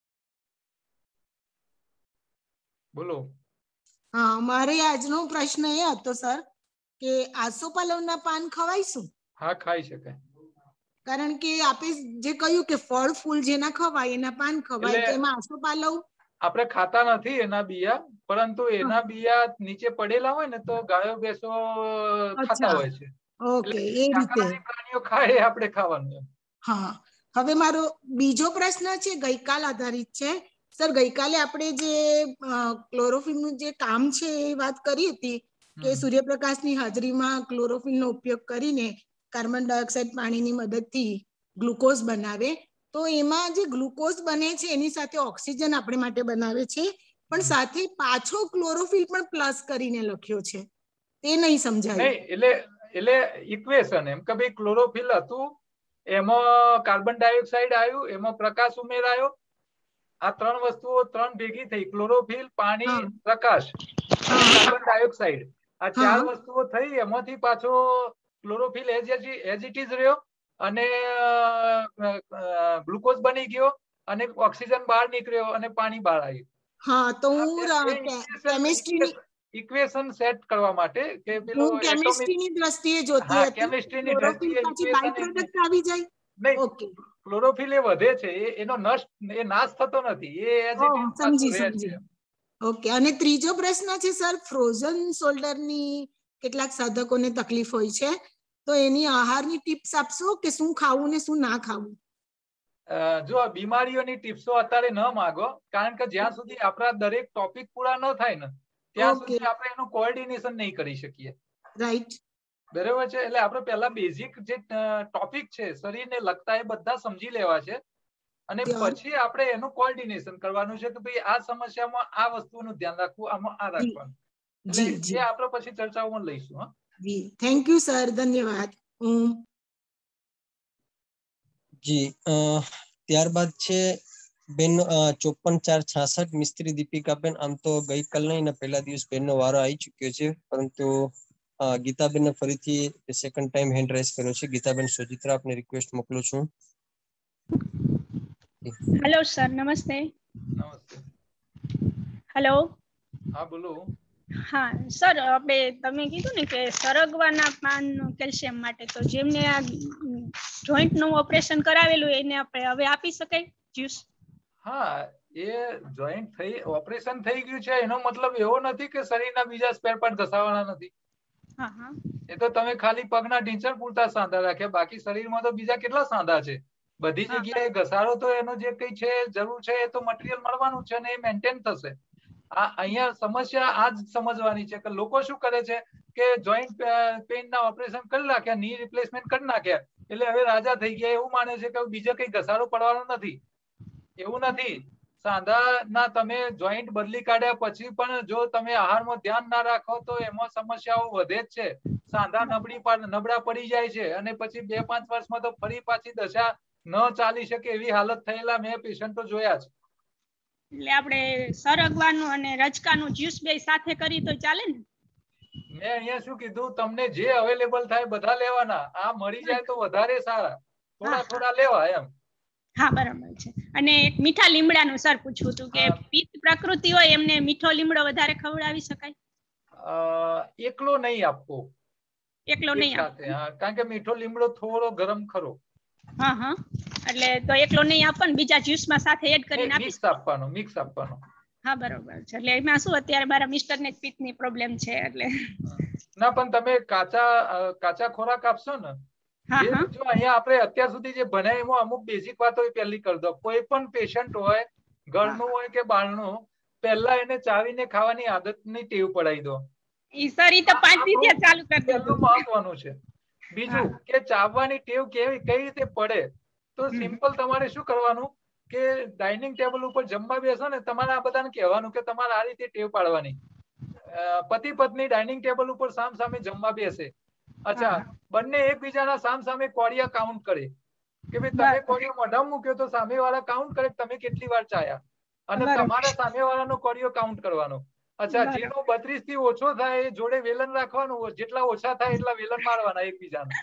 B: બોલો.
E: હા, મારે આજનો પ્રશ્ન એ હતો સર કે આસોપાલવના પાન ખવાય શું?
B: હા, ખાઈ શકાય.
E: કારણ કે આપે જે કહ્યું કે ફળ ફૂલ જેના ખવાય એના પાન ખવાય, તો એમાં આસોપાલવ
B: આપણે ખાતા નથી એના બિયા, પરંતુ એના બિયા નીચે પડેલા હોય ને તો ગાયો ભેંસો ખાતા હોય છે.
E: ઓકે, એ રીતે
B: પ્રાણીઓ ખાય આપણે ખાવાનું.
E: હા, હવે મારો બીજો પ્રશ્ન છે ગઈકાલ આધારિત છે. સર, ગઈકાલે આપણે જે ક્લોરોફિલનું જે કામ છે એ વાત કરી હતી કે સૂર્યપ્રકાશની હાજરીમાં ક્લોરોફિલનો ઉપયોગ કરીને કાર્બન ડાયોક્સાઇડ પાણીની મદદથી ગ્લુકોઝ બનાવે. તો એમાં જે ગ્લુકોઝ બને છે એની સાથે ઓક્સિજન આપણે માટે બનાવે છે, પણ સાથે પાછો ક્લોરોફિલ પણ પ્લસ કરીને લખ્યો છે, તે નહીં સમજાયું.
B: એટલે એટલે ઇક્વેશન એમ કે ભાઈ ક્લોરોફિલ હતું, એમાં કાર્બન ડાયોક્સાઇડ આવ્યું, એમાં પ્રકાશ ઉમેરાયો, આ ત્રણ વસ્તુઓ ત્રણ ભેગી થઈ, ક્લોરોફિલ, પાણી, પ્રકાશ, કાર્બન ડાયોક્સાઇડ, આ ચાર વસ્તુઓ થઈ. એમાંથી પાછો ક્લોરોફિલ એઝ ઇટ ઇઝ રહ્યો અને ગ્લુકોઝ બની ગયો અને ઓક્સિજન બહાર નીકળ્યો અને પાણી બહાર આવ્યું.
E: હા, તો હું કેમિસ્ટ્રીની
B: ઇક્વેશન સેટ કરવા માટે કે
E: હું કેમિસ્ટ્રીની દ્રષ્ટિએ જોતી હતી.
B: કેમિસ્ટ્રીની દ્રષ્ટિએ
E: બાય પ્રોડક્ટ આવી જાય.
B: ઓકે, ક્લોરોફિલ એ વધે છે, એનો નષ્ટ એ નાશ થતો નથી, એ એઝ ઇટ ઇઝ
E: સમજી સમજી. ઓકે, અને ત્રીજો પ્રશ્ન છે સર, ફ્રોઝન શોલ્ડરની કેટલાક સાધકોને તકલીફ હોય છે, તો એની આહારની ટિપ્સ આપશો કે શું ખાવું ને શું ના ખાવું?
B: જો બીમારીઓની ટિપ્સો અત્યારે ન માંગો, કારણ કે જ્યાં સુધી આપણા દરેક ટોપિક પૂરા ન થાય ને ત્યાં સુધી આપણે એનું કોઓર્ડિનેશન નહીં કરી શકીએ.
E: રાઈટ.
B: બરાબર છે. એટલે આપણે પહેલા બેઝિક જે ટોપિક છે શરીરને લગતા એ બધા સમજી લેવા છે અને પછી આપણે એનું કોઓર્ડિનેશન કરવાનું છે કે ભાઈ આ સમસ્યામાં આ વસ્તુનું ધ્યાન રાખવું, આમાં આ રાખવાનું. એટલે એ આપણે પછી ચર્ચાઓમાં લઈશું. હા
E: જી, થેન્ક યુ સર, ધન્યવાદ.
A: જી, ત્યારબાદ છે બેન ચોપન ચાર છાસઠ મિસ્ત્રી દીપિકાબેન. આમ તો ગઈકાલ નહીં ને પહેલા દિવસ બેનનો વારો આવી ચુક્યો છે, પરંતુ ગીતાબેન ફરીથી સેકન્ડ ટાઈમ હેન્ડ રાઇઝ કર્યો છે. ગીતાબેન સોજિત્રા, આપને રિક્વેસ્ટ મોકલું છું.
F: હેલો સર, નમસ્તે.
B: નમસ્તે.
F: હેલો,
B: હા બોલો.
F: હા સર, આપણે તમે કીધું ને કે સરગવાના પાન કેલ્શિયમ માટે, તો જેમને આ જોઈન્ટ નું ઓપરેશન કરાવેલું એને આપણે હવે આપી શકાય જ્યુસ?
B: હા, એ જોઈન્ટ થઈ ઓપરેશન થઈ ગયું છે એનો મતલબ એવો નથી કે શરીરના બીજા સ્પેર પાર્ટ ઘસાવાના નથી.
F: હા હા.
B: એ તો તમે ખાલી પગના ઢીંચણ પૂરતા સાંધા રાખ્યા, બાકી શરીરમાં તો બીજા કેટલા સાંધા છે. બધી જગ્યાએ ઘસારો તો એનો જે કઈ છે જરૂર છે એ તો મટીરિયલ મળવાનું છે અને એ મેન્ટેન થશે. આ અહીંયા સમસ્યા આ જ સમજવાની છે કે લોકો શું કરે છે કે જોઈન્ટ પેઇન ના ઓપરેશન કરી નાખ્યા, ની રિપ્લેસમેન્ટ કરી નાખ્યા, એટલે હવે રાજા થઈ ગયા એવું માને છે કે બીજે કઈ ઘસારો પડવાનો નથી. એવું નથી. સાંધા ના તમે જોઈન્ટ બદલી કાઢ્યા પછી પણ જો તમે આહારમાં ધ્યાન ના રાખો તો એમાં સમસ્યાઓ વધે જ છે. સાંધા નબળી નબળા પડી જાય છે અને પછી બે પાંચ વર્ષમાં તો ફરી પાછી દશા ન ચાલી શકે એવી હાલત થયેલા મેં પેશન્ટો જોયા છે.
F: એટલે આપણે સરગવાનું અને રચકાનું જ્યુસ બે સાથે કરી તો ચાલે ને?
B: મેં અહીંયા શું કીધું, તમને જે અવેલેબલ થાય બધા લેવાના. આ મળી જાય તો વધારે સારા, થોડા થોડા લેવા એમ.
F: હા બરાબર છે. અને એક મીઠા લીમડાનું સર પૂછવું હતું કે પિત્ત પ્રકૃતિ હોય એમને મીઠો લીમડો વધારે ખવડાવી શકાય?
B: એકલો નહીં આપવો,
F: એકલો નહીં
B: સાથે. હા, કારણ કે મીઠો લીમડો થોડો ગરમ ખરો.
F: હા હા, એટલે તો એકલો નહીં આપવાનો, બીજા જ્યુસમાં સાથે એડ કરીને આપી
B: મિક્સ આપવાનો, મિક્સ આપવાનો.
F: હા બરોબર છે. એટલે એમાં શું અત્યારે મારા મિસ્ટર ને પિત્તની પ્રોબ્લેમ છે એટલે.
B: ના પણ તમે કાચા કાચા ખોરાક આપશો ને, જે જો અહીંયા આપણે અત્યાર સુધી જે ભણ્યા એમાં અમુક બેઝિક વાતો પહેલી કરી દો. કોઈ પણ પેશન્ટ હોય, ઘરનું હોય કે બહારનું, પહેલા એને ચાવીને ખાવાની આદતની ટેવ પડાવી દો.
F: ઈ સર ઈ તો પાંચ દિવસે ચાલુ કરી દીધું.
B: મહત્વનું છે. બીજું કે ચાવવાની ટેવ કેવી કઈ રીતે પડે, તો સિમ્પલ તમારે શું કરવાનું કે ડાઇનિંગ ટેબલ ઉપર જમવા બેસો ને, તમારે આ બધાને કહેવાનું કે તમારે આ રીતે ટેવ પાડવાની. પતિ પત્ની ડાઇનિંગ ટેબલ ઉપર સામ સામે જમવા બેસે. અચ્છા, બંને એકબીજાના સામ સામે કોળિયા કાઉન્ટ કરે કે ભાઈ તમે કોળિયો મોઢામાં મૂક્યો તો સામે વાળા કાઉન્ટ કરે તમે કેટલી વાર ચાયા, અને તમારા સામે વાળાનો કોળિયો કાઉન્ટ કરવાનો. અચ્છા, જેનો બત્રીસ થી ઓછો થાય એ જોડે વેલણ રાખવાનું, જેટલા ઓછા થાય એટલા વેલણ મારવાના એકબીજાને.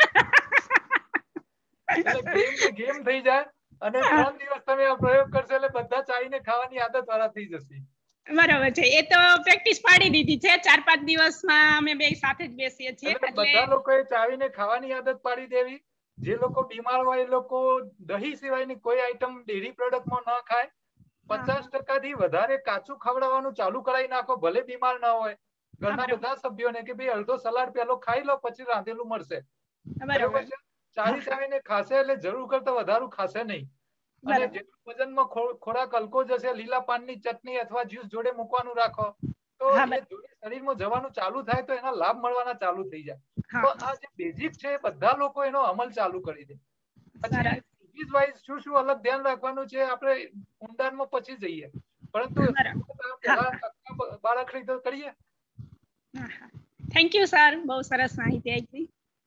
B: એટલે ગેમ ને ગેમ થઈ જાય અને ત્રણ દિવસ તમે આ પ્રયોગ કરશો એટલે બધા ચાવીને ખાવાની આદત વાળા થઈ જશે.
F: બરાબર છે. એ તો પ્રેક્ટિસ પાડી દીધી છે. ચાર પાંચ દિવસમાં અમે બે સાથે જ બેસીએ છીએ.
B: બધા લોકોએ ચાવીને ખાવાની આદત પાડી દેવી. જે લોકો બીમાર હોય એ લોકો દહીં સિવાયની કોઈ આઈટમ ડેરી પ્રોડક્ટમાં ન ખાય. પચાસ ટકા થી વધારે કાચું ખવડાવવાનું ચાલુ કરાવી નાખો, ભલે બીમાર ના હોય. ઘરના બધા સભ્યોને કે ભાઈ અડધો સલાડ પેલો ખાઈ લો પછી રાંધેલું મળશે. બરોબર છે. ચાવી ચાવીને ખાશે એટલે જરૂર કરતા વધારે ખાશે નહીં. અને જેટલું વજનમાં ખોરાક હલકો જશે, લીલા પાનની ચટણી અથવા જ્યુસ જોડે મૂકવાનું રાખો, તો એ જોડે શરીરમાં જવાનું ચાલુ થાય તો એના લાભ મળવાના ચાલુ થઈ જાય. તો આ જે બેઝિક છે એ બધા લોકો એનો અમલ ચાલુ કરી દે. પછી ડિઝીઝ વાઇઝ શું શું અલગ ધ્યાન રાખવાનું છે આપણે ઊંડાણમાં પછી જઈએ, પરંતુ બાળકડી તો કરીએ.
F: થેન્ક યુ સર, બહુ સરસ માહિતી આપી.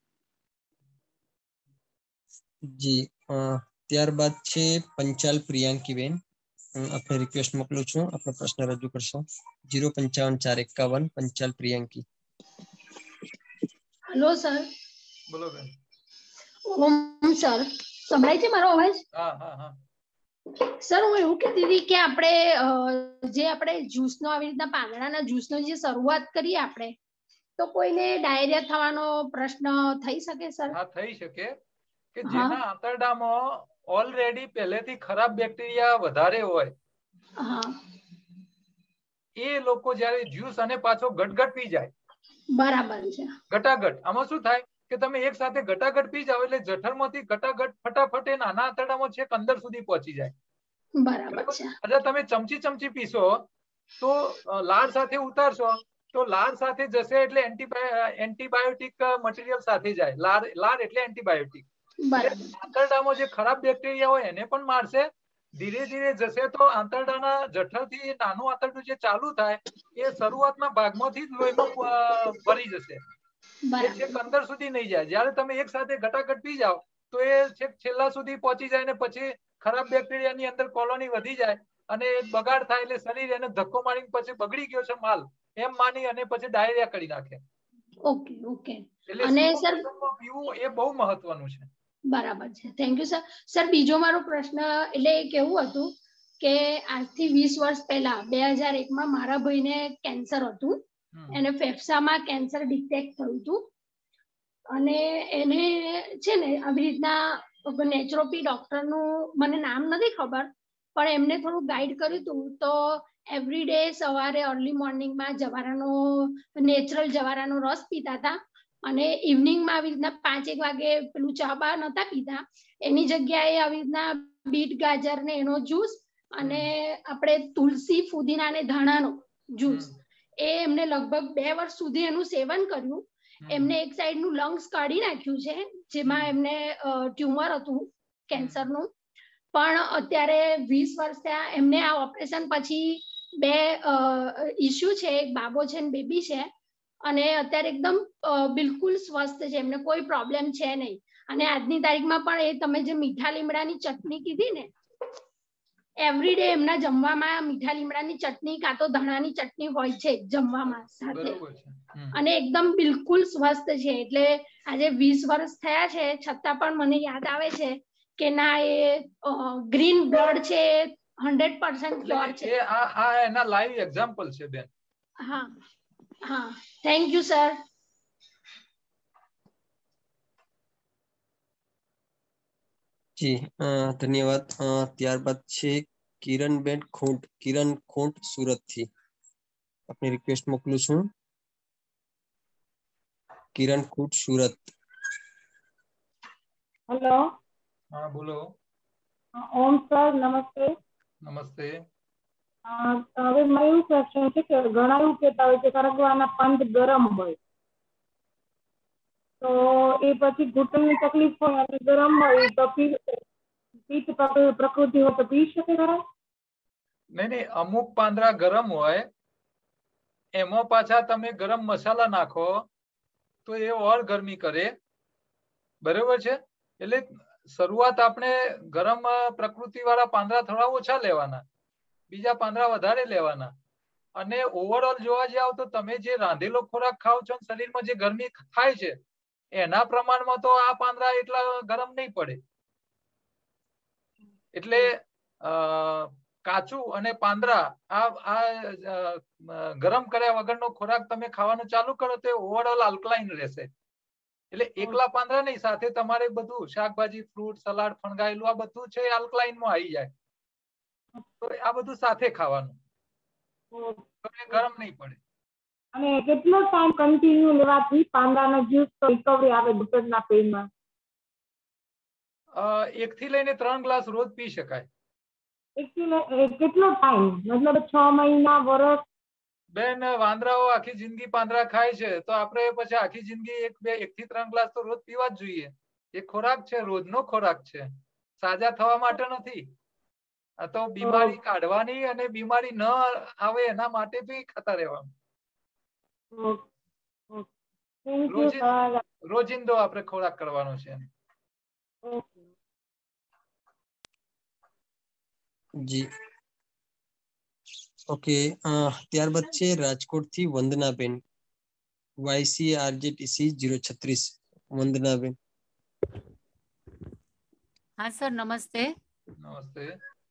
A: જી, ત્યારબાદ છે પંચાલ પ્રિયાંકી બેન. હું આપને રિક્વેસ્ટ મોકલું છું, આપનો પ્રશ્ન રજૂ કરશો. જીરો પંચાવન ચાર એકાવન પંચાલ પ્રિયાંકી.
G: Hello sir.
B: બોલો બેન.
G: ઓમ સર, સંભળાય છે મારો અવાજ?
B: હા હા હા.
G: સર, હું એવું કહેતી હતી કે આપણે જે આપણે જ્યુસનો આવી રીતના પાંદડાના જ્યુસનો જે શરૂઆત કરીએ આપણે, તો કોઈને ડાયરિયા થવાનો પ્રશ્ન થઈ શકે સર?
B: હા, થઈ શકે. કે જેના આંતરડામાં ઓલરેડી પહેલેથી ખરાબ બેક્ટેરિયા વધારે હોય, એ લોકો જયારે જ્યુસ અને પાછો ગટગટ પી જાય.
G: બરાબર છે.
B: ઘટાઘટ આમાં શું થાય કે તમે એક સાથે ઘટાઘટ પી જાવ એટલે જઠરમાંથી ઘટાઘટ ફટાફટ એ નાના આંતરડામાં છેક અંદર સુધી પહોંચી જાય.
G: બરાબર છે.
B: એટલે તમે ચમચી ચમચી પીશો તો લાળ સાથે ઉતારશો તો લાળ સાથે જશે એટલે એન્ટીબાયોટિક મટીરિયલ સાથે જાય. લાળ લાળ એટલે એન્ટીબાયોટિક. આંતરડામાં જે ખરાબ બેક્ટેરિયા હોય એને પણ મારશે. ધીરે ધીરે જશે તો આંતરડાના જઠરથી નાનું આંતરડું જે ચાલુ થાય એ શરૂઆતના ભાગમાંથી જ લોહીમાં ભરી જશે. એ છેક અંદર સુધી નહીં જાય. જયારે તમે એક સાથે ઘટાઘટ પી જાઓ તો એ છેક છેલ્લા સુધી પહોંચી જાય ને પછી ખરાબ બેક્ટેરિયાની અંદર કોલોની વધી જાય અને બગાડ થાય એટલે શરીર એને ધક્કો મારીને પછી બગડી ગયો છે માલ એમ માની અને પછી ડાયરિયા કરી નાખે.
G: Okay okay.
B: અને સર પીવું એ બહુ મહત્વનું છે.
G: બરાબર છે. Thank you sir. સર, બીજો મારો પ્રશ્ન એટલે કેવું હતું કે આજથી વીસ વર્ષ પહેલા બે હજાર એક માં મારા ભાઈને કેન્સર હતું. એને ફેફસામાં કેન્સર ડિટેક્ટ થયું હતું અને એને છે ને આવી રીતના નેચરોપી ડોક્ટરનું મને નામ નથી ખબર, પણ એમને થોડું ગાઈડ કર્યું હતું. તો એવરી ડે સવારે અર્લી મોર્નિંગમાં જવારાનો નેચરલ જવારાનો રસ પીતા હતા અને ઇવનિંગમાં આવી રીતના પાંચ એક વાગે પેલું ચા બા નતા પીતા, એની જગ્યાએ આવી રીતના બીટ ગાજર ને એનો જ્યુસ અને આપણે તુલસી ફુદીના અને ધાણાનો જ્યુસ, એ એમને લગભગ બે વર્ષ સુધી એનું સેવન કર્યું. એમને એક સાઈડ નું લંગ્સ કાઢી નાખ્યું છે, જેમાં એમને ટ્યુમર હતું કેન્સરનું, પણ અત્યારે વીસ વર્ષ થયા એમને આ ઓપરેશન પછી બે ઇસ્યુ છે, એક બાબો છે ને બેબી છે, અને અત્યારે એકદમ બિલકુલ સ્વસ્થ છે, એમને કોઈ પ્રોબ્લેમ છે નહીં. અને આજની તારીખમાં પણ એ તમે જે મીઠા લીમડાની ચટણી કીધી ને, એવરી ડે એમના જમવામાં મીઠા લીમડાની ચટણી કાં તો ધાણાની ચટણી હોય છે જમવામાં સાથે, અને એકદમ બિલકુલ સ્વસ્થ છે. એટલે આજે વીસ વર્ષ થયા છે છતાં પણ મને યાદ આવે છે કે ના એ ગ્રીન બ્લડ છે, હંડ્રેડ પર્સન્ટ ક્યોર છે.
B: આ આ એના લાઈવ એક્ઝામ્પલ છે બેન.
G: હા હા, થેન્ક યુ સર.
A: જી ધન્યવાદ. ત્યારબાદ છે કિરણબેન ખૂંટ. કિરણ ખૂંટ સુરત થી આપની રિક્વેસ્ટ મોકલું છું. કિરણ ખૂંટ સુરત.
H: હેલો.
B: હા બોલો.
H: ઓમ સર નમસ્તે.
B: નમસ્તે.
H: હવે મારે એવું ક્વેશ્ચન છે કે ઘણા એવું કહેતા હોય કે સરગવાના પંદ ગરમ હોય, તો એ પછી ઘૂંટણની તકલીફ હોય અને ગરમ હોય તો પિત્ત પ્રકૃતિ હોય તો પી શકે ખરા?
B: નહીં નહીં, અમુક પાંદડા ગરમ હોય એમાં પાછા તમે ગરમ મસાલા નાખો તો એ ઓર ગરમી કરે, બરોબર છે. એટલે શરૂઆત આપણે ગરમ પ્રકૃતિ વાળા પાંદડા થોડા ઓછા લેવાના, બીજા પાંદડા વધારે લેવાના, અને ઓવરઓલ જોવા જાવ તો તમે જે રાંધેલો ખોરાક ખાવ છો શરીરમાં જે ગરમી થાય છે એના પ્રમાણમાં તો આ પાંદડા એટલા ગરમ નહીં પડે. એટલે કાચું અને પાંદડા આ આ ગરમ કર્યા વગરનો ખોરાક તમે ખાવાનું ચાલુ કરો તો ઓવરઓલ આલ્કલાઇન રહેશે. એટલે એકલા પાંદડા નહીં, સાથે તમારે બધું શાકભાજી, ફ્રૂટ, સલાડ, ફણગાયેલું આ બધું છે આલ્કલાઇનમાં આવી જાય. તો આ બધું સાથે ખાવાનું, ગરમ નહીં પડે.
H: અને કેટલો ટાઈમ કન્ટિન્યુ લેવાથી પાંદડાના જ્યુસ તો રિકવરી આવે ઘૂંટણના પેઇનમાં?
B: એક થી લઈને ત્રણ ગ્લાસ રોજ પી શકાય.
H: કેટલો ટાઈમ, મતલબ છ મહિના, વર્ષ?
B: બેન વાંદરાઓ આખી જિંદગી પાંદડા ખાય છે તો આપણે પછી આખી જિંદગી એક બે એક થી ત્રણ ગ્લાસ તો રોજ પીવા જ જોઈએ. એ ખોરાક છે, રોજનો ખોરાક છે, સાજા થવા માટે નથી. આ તો બીમારી કાઢવાની અને બીમારી ન આવે એના માટે બી ખાતા રહેવાનું. રોજિંદો આપણે ખોરાક કરવાનો છે.
A: જી ઓકે. ત્યારબાદ છે રાજકોટ થી વંદનાબેન. વાયસી આરજેટીસી જીરો છત્રીસ. વંદનાબેન.
I: હા સર નમસ્તે.
B: નમસ્તે.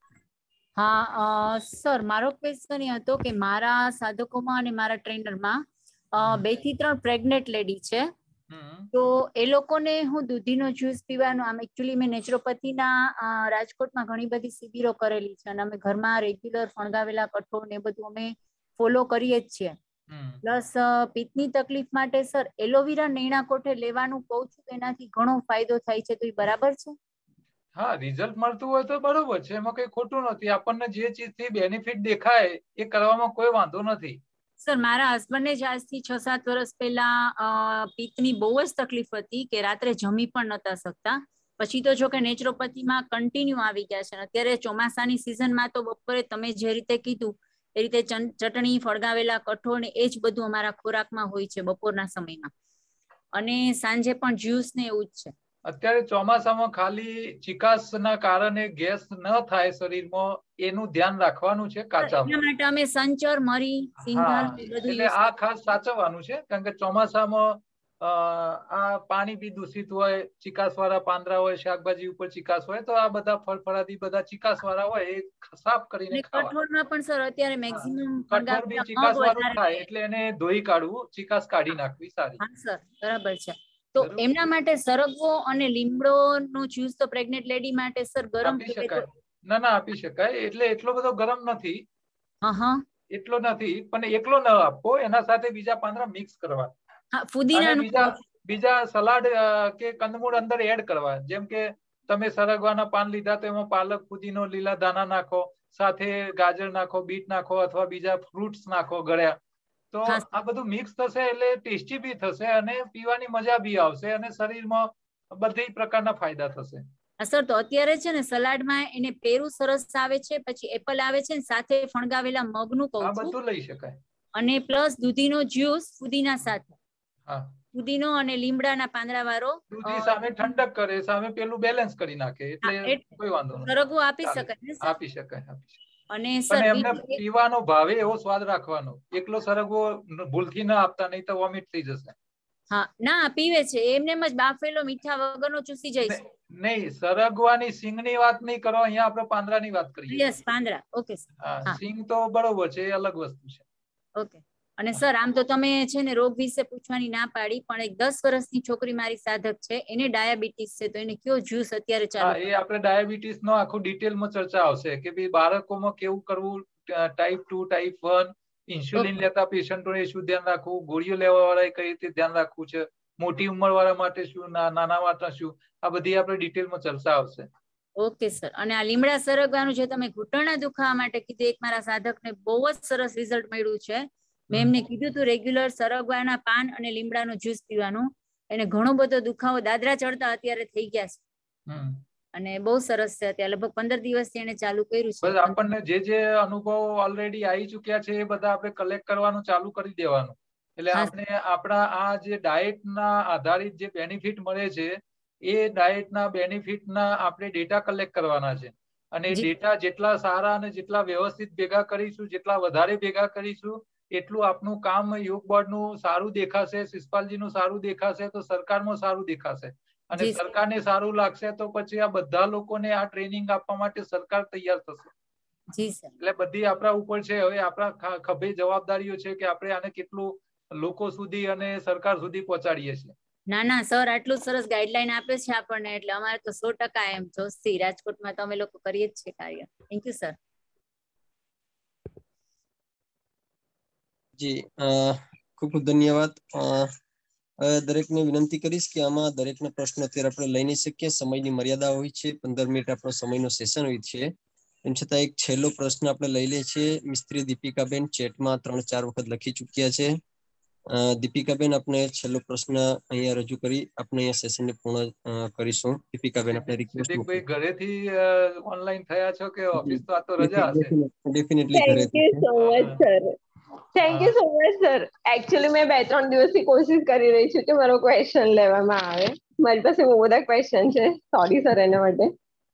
I: હા સર, મારો ક્વેશ્ચન એ હતો કે મારા સાધકોમાં અને મારા ટ્રેનરમાં બે થી ત્રણ પ્રેગ્નેન્ટ લેડી છે, તો એ લોકોને હું દૂધીનો જ્યુસ પીવાનો, આમ એકચ્યુઅલી મેં નેચરોપેથીના રાજકોટમાં ઘણી બધી શિબિરો કરેલી છે અને અમે ઘરમાં રેગ્યુલર ફણગાવેલા કઠોળ ને બધું અમે ફોલો કરીએ જ છીએ. પ્લસ પિત્તની તકલીફ માટે સર એલોવેરા નૈણા કોઠે લેવાનું કહું છું, એનાથી ઘણો ફાયદો થાય છે, તો એ બરાબર છે?
B: હા, રિઝલ્ટ મળતું હોય તો બરોબર છે, એમાં કઈ ખોટું નથી. આપણને જે ચીજથી બેનિફિટ દેખાય એ કરવામાં કોઈ વાંધો નથી.
I: સર મારા હસબન્ડને જ આજથી છ સાત વર્ષ પહેલા પિત્તની બહુ જ તકલીફ હતી કે રાત્રે જમી પણ નતા શકતા. પછી તો જો કે નેચરોપેથીમાં કન્ટિન્યુ આવી ગયા છે. અત્યારે ચોમાસાની સિઝનમાં તો બપોરે તમે જે રીતે કીધું એ રીતે ચટણી, ફળગાવેલા કઠોળ ને એ જ બધું અમારા ખોરાકમાં હોય છે બપોરના સમયમાં, અને સાંજે પણ જ્યુસ ને એવું જ છે.
B: અત્યારે ચોમાસામાં ખાલી ચિકાસના કારણે ગેસ ન થાય શરીરમાં એનું ધ્યાન રાખવાનું છે. કાચામાં
I: એટલા માટે અમે સંચર, મરી, સિંગદાણ બધું
B: એટલે આ ખાસ સાચવવાનું છે, કારણ કે ચોમાસામાં આ પાણી બી દૂષિત હોય, ચિકાસ વાળા પાંદડા હોય, શાકભાજી ઉપર ચિકાસ હોય, તો આ બધા ફળફળાદી બધા ચિકાસ વાળા હોય એ સાફ કરીને ખાવા.
I: કઠોળમાં પણ સર અત્યારે મેક્સિમમ
B: કઠોળ બી ચિકાસ વાળું ખાય એટલે એને ધોઈ કાઢવું, ચિકાસ કાઢી નાખવી સારી.
I: હા સર, બરાબર છે. તો એમના માટે સરગવો અને લીમડો નો જ્યુસ તો પ્રેગ્નેન્ટ લેડી માટે સર ગરમ
B: આપી શકાય. ના ના આપી શકાય, એટલે એટલો બધો ગરમ નથી.
I: હા હા,
B: એટલો નથી, પણ એકલો ન આપવો, એના સાથે બીજા પાંદડા મિક્સ કરવા. બીજા બીજા સલાડ કે કંદમૂળ અંદર એડ કરવા. જેમ કે તમે સરગવાના પાન લીધા તો એમાં પાલક, ફુદીનો, લીલા દાણા નાખો, સાથે ગાજર નાખો, બીટ નાખો, અથવા બીજા ફ્રૂટ્સ નાખો ગળ્યા. તો આ બધું મિક્સ થશે એટલે ટેસ્ટી બી થશે અને પીવાની મજા બી આવશે અને શરીરમાં બધી પ્રકારના ફાયદા થશે.
I: સર તો અત્યારે છે ને સલાડમાં એને પેરું સરસ આવે છે, પછી એપલ આવે છે, સાથે ફણગાવેલા મગનું કહું છું,
B: આ બધું લઈ શકાય.
I: અને પ્લસ દૂધીનો જ્યુસ ફુદીના સાથે.
B: હા,
I: ફુદીનો અને લીમડાના પાંદડા વાળો.
B: દૂધી સામે ઠંડક કરે, સામે પેલું બેલેન્સ કરી નાખે, એટલે કોઈ વાંધો નથી.
I: સરગવો આપી શકાય ને સર?
B: આપી શકાય, આપી શકાય.
I: અને સર
B: એમને પીવાનો ભાવે એવો સ્વાદ રાખવાનો. એકલો સરગવો ભૂલથી ના આપતા, નહીં તો વોમિટ થઈ જશે.
I: હા ના, પીવે છે એમને જ બાફેલો મીઠા વગરનો ચૂસી જાય છે.
B: નહીં, સરગવાની સિંગની વાત નહીં કરો, અહીંયા આપણે પાંદડાની વાત કરીએ.
I: યસ, પાંદડા. Okay sir.
B: હા, સિંગ તો બરોબર છે, એ અલગ વસ્તુ છે.
I: ઓકે. અને સર આમ તો તમે છે ને રોગ વિશે પૂછવાની ના પાડી, પણ એક દસ વર્ષની છોકરી મારી સાધક છે, એને ડાયાબિટીસ છે, તો એને કયો જ્યુસ અત્યારે ચાલુ?
B: એ આપણે ડાયાબિટીસ નો આખું ડિટેલમાં ચર્ચા આવશે કે ભાઈ બાળકોમાં કેવું કરવું, type two, type one, insulin લેતા પેશન્ટોને શું ધ્યાન રાખવું, ગોળીઓ લેવા વાળા કઈ રીતે ધ્યાન રાખવું છે, મોટી ઉંમર વાળા માટે શું, નાના માટે શું, આ બધી આપણે ડિટેલમાં ચર્ચા આવશે.
I: Okay sir. અને આ લીમડા સરગવાનું જે તમે ઘૂંટણના દુખાવા માટે કીધું, એક મારા સાધકને બહુ જ સરસ રિઝલ્ટ મળ્યું છે. મેં એમને કીધું તું રેગ્યુલર સરગવાના પાન અને લીમડાનો જ્યુસ પીવાનું, એને ઘણો બધો દુખાવો, દાદરા ચડતા અત્યારે થઈ ગયા છે અને બહુ સરસ છે. અત્યારે લગભગ પંદર દિવસથી એને ચાલુ કર્યું છે.
B: આપણને જે જે અનુભવ ઓલરેડી આવી ચુક્યા છે એ બધા આપણે કલેક્ટ કરવાનું ચાલુ કરી દેવાનું. એટલે આપણે આપણા આ જે ડાયટના આધારિત જે બેનિફિટ મળે છે એ ડાયટના બેનિફિટના આપણે ડેટા કલેક્ટ કરવાના છે. અને ડેટા જેટલા સારા અને જેટલા વ્યવસ્થિત ભેગા કરીશું, જેટલા વધારે ભેગા કરીશું, એટલું આપનું કામ યોગ બોર્ડનું સારું દેખાશે, શિષપાલજીનું સારું દેખાશે, તો સરકારમાં સારું દેખાશે. અને સરકારને સારું લાગશે તો પછી આ બધા લોકોને આ ટ્રેનિંગ આપવા માટે સરકાર તૈયાર થશે. એટલે બધી આપણા ઉપર છે. હવે આપણા ખભે જવાબદારીઓ છે કે આપણે આને કેટલું લોકો સુધી અને સરકાર સુધી પહોંચાડીએ છીએ.
I: ના ના સર, આટલું સરસ ગાઈડલાઈન આપે છે આપણને, એટલે અમારે તો સો ટકા એમ જોશી રાજકોટમાં તો અમે લોકો કરીએ જ છે કાર્ય. Thank you sir.
A: જી ખૂબ ખૂબ ધન્યવાદ. દરેકને વિનંતી કરીશ કે આમાં દરેકના પ્રશ્નો અત્યારે આપણે લઈ નહીં શકીએ, સમયની મર્યાદા હોય છે, પંદર મિનિટ આપણો સમયનો સેશન હોય છે. એમ છતાં એક છેલ્લો પ્રશ્ન આપણે લઈ લઈએ છીએ. મિસ્ત્રી દીપિકાબેન ચેટમાં ત્રણ ચાર વખત લખી ચૂક્યા છે. દીપિકાબેન, આપણે છેલ્લો પ્રશ્ન અહીંયા રજૂ કરી આપણે અહીંયા સેશનને પૂર્ણ કરીશું. દીપિકાબેન, આપણે રિક્વેસ્ટ
B: મૂકીએ. ઘરેથી ઓનલાઈન થયા છો કે ઓફિસ? તો આ તો રજા હશે.
A: ડેફિનેટલી ઘરેથી.
J: Thank you so much sir. Thank you so much sir. Actually મેં બે ત્રણ દિવસથી કોશિશ કરી રહી છું કે મારો ક્વેશ્ચન લેવામાં આવે. મારી પાસે બહુ બધા ક્વેશ્ચન છે, સોરી સર એના માટે.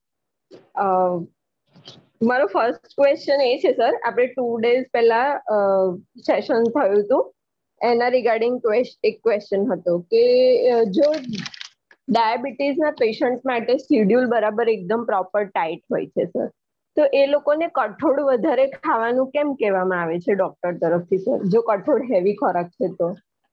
J: મારો ફર્સ્ટ ક્વેશ્ચન એ છે સર, આપણે ટુ ડેઝ પહેલા સેશન થયું હતું, એના રિગાર્ડિંગ એક ક્વેશ્ચન હતો કે જો ડાયાબિટીસના પેશન્ટ માટે શેડ્યુલ બરાબર એકદમ પ્રોપર ટાઈટ હોય છે સર, તો એ લોકોને કઠોળ વધારે ખાવાનું કેમ કહેવામાં આવે છે ડોક્ટર તરફથી સર, જો કઠોળ હેવી ખોરાક છે તો?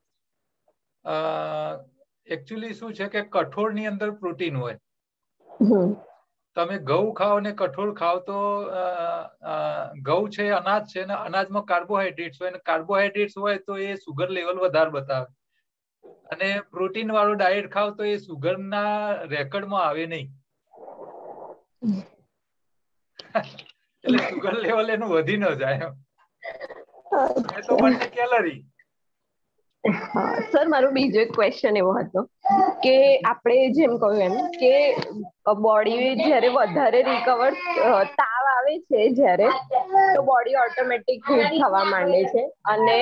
B: એકચ્યુઅલી શું છે કે કઠોળની અંદર પ્રોટીન હોય. તમે ઘઉં ખાઓ ને કઠોળ ખાઓ તો ઘઉં છે અનાજ છે ને અનાજમાં કાર્બોહાઈડ્રેટ્સ હોય, અને કાર્બોહાઈડ્રેટ્સ હોય તો એ સુગર લેવલ વધારે બતાવે. અને પ્રોટીન વાળું ડાયટ ખાવ તો એ સુગરના રેકોર્ડમાં આવે નહીં. એટલે સુગર લેવલ એનું વધી ન જાય. તો બંને કેલરી.
J: હા સર, મારો બીજો એક ક્વેશ્ચન એવો હતો કે આપણે જેમ કહ્યું એમ કે બોડી જ્યારે વધારે રિકવર, તાવ આવે છે જ્યારે, તો બોડી ઓટોમેટિક હીટ થવા માંડે છે અને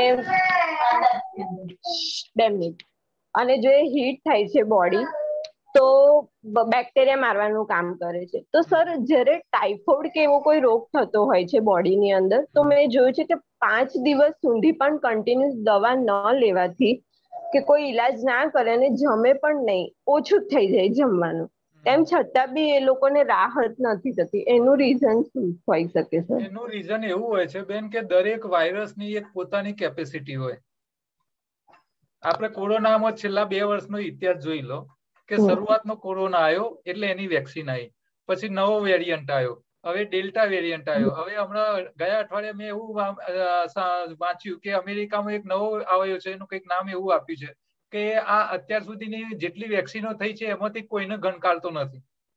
J: બે મિનિટ અને જો એ હીટ થાય છે બોડી તો બેક્ટેરિયા મારવાનું કામ કરે છે. તો સર જ્યારે ટાઇફોઇડ કે એવો કોઈ રોગ થતો હોય છે બોડીની અંદર, તો મેં જોયું છે કે પાંચ દિવસ સુધી પણ કન્ટિન્યુઅસ દવા ન લેવાથી કે કોઈ ઈલાજ ના કરે અને જમે પણ નહીં, ઓછું જ થઈ જાય જમવાનું, તેમ છતાં બી એ લોકોને રાહત નથી થતી, એનું રીઝન શું હોઈ શકે છે?
B: એનું રીઝન એવું હોય છે બેન કે દરેક વાયરસની એક પોતાની કેપેસિટી હોય. આપણે કોરોનામાં છેલ્લા બે વર્ષનો ઇતિહાસ જોઈ લો કે શરૂઆતનો કોરોના આવ્યો એટલે એની વેક્સિન આવી, પછી નવો વેરિયન્ટ આવ્યો, હવે ડેલ્ટા વેરિયન્ટ આવ્યો, હવે હમણાં ગયા અઠવાડિયે મેં એવું વાંચ્યું કે અમેરિકામાં એક નવો આવ્યો છે, એનું કંઈક નામ એવું આપ્યું છે કે આ અત્યાર સુધીની જેટલી વેક્સિનો થઈ છે એમાંથી કોઈને ગણકારતો નથી.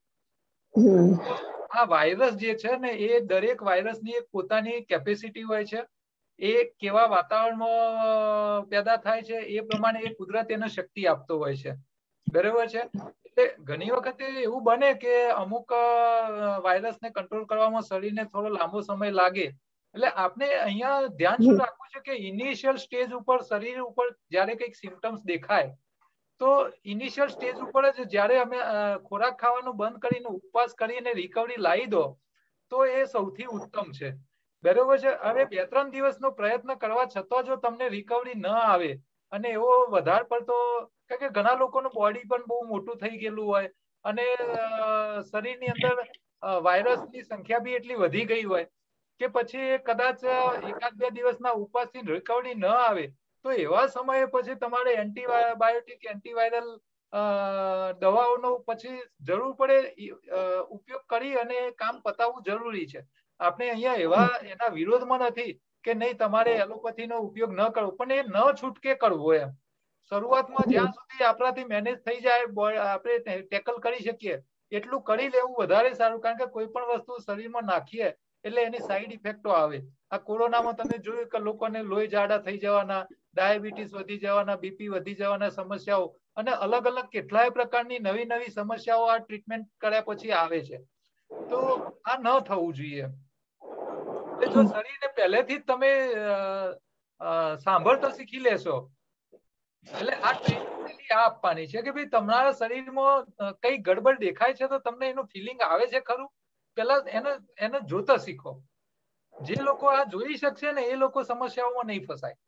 B: આ વાયરસ જે છે ને એ દરેક વાયરસની એક પોતાની કેપેસિટી હોય છે. એ કેવા વાતાવરણમાં પેદા થાય છે એ પ્રમાણે એ કુદરત એને શક્તિ આપતો હોય છે, બરાબર છે. એટલે ઘણી વખતે એવું બને કે અમુક વાયરસને કંટ્રોલ કરવામાં શરીરને થોડો લાંબો સમય લાગે. એટલે આપણે અહીંયા ધ્યાન શું રાખવું છે કે ઇનિશિયલ સ્ટેજ ઉપર શરીર ઉપર જયારે કંઈક સિમ્ટમ્સ દેખાય તો ઇનિશિયલ સ્ટેજ ઉપર જ જયારે અમે ખોરાક ખાવાનું બંધ કરીને ઉપવાસ કરીને રિકવરી લાવી દો તો એ સૌથી ઉત્તમ છે, બરોબર છે. હવે બે ત્રણ દિવસનો પ્રયત્ન કરવા છતાં જો તમને રિકવરી ન આવે અને એવો વધારે પડતો, કારણ કે ઘણા લોકોનું બોડી પણ બહુ મોટું થઈ ગયેલું હોય અને શરીરની અંદર વાયરસની સંખ્યા બી એટલી વધી ગઈ હોય કે પછી કદાચ એકાદ બે દિવસના ઉપવાસથી રિકવરી ન આવે તો એવા સમયે પછી તમારે એન્ટીબાયોટિક એન્ટીવાયરલ દવાઓનો પછી જરૂર પડે ઉપયોગ કરી અને કામ પતાવવું જરૂરી છે. આપણે અહીંયા એવા એના વિરોધમાં નથી કે નહીં તમારે એલોપેથીનો ઉપયોગ ન કરવો, પણ એ ન છૂટકે કરવો એમ. શરૂઆતમાં જ્યાં સુધી આપણાથી મેનેજ થઈ જાય આપણે ટેકલ કરી શકીએ એટલું કરી લેવું વધારે સારું, કારણ કે કોઈ પણ વસ્તુ શરીરમાં નાખીએ એટલે એની સાઈડ ઇફેક્ટો આવે. આ કોરોનામાં તમે જોયું કે લોકોને લોહી જાડા થઈ જવાના, ડાયાબિટીસ વધી જવાના, બીપી વધી જવાના સમસ્યાઓ અને અલગ અલગ કેટલાય પ્રકારની નવી નવી સમસ્યાઓ આ ટ્રીટમેન્ટ કર્યા પછી આવે છે. તો આ ન થવું જોઈએ. એટલે જો શરીરને પહેલેથી જ તમે સાંભળતો શીખી લેશો એટલે આ ટ્રેનિંગ આ આપવાની છે કે ભાઈ તમારા શરીરમાં કઈ ગડબડ દેખાય છે તો તમને એનું ફિલિંગ આવે છે ખરું, પેલા એને એને જોતા શીખો. જે લોકો આ જોઈ શકશે ને એ લોકો સમસ્યાઓમાં નહીં ફસાય.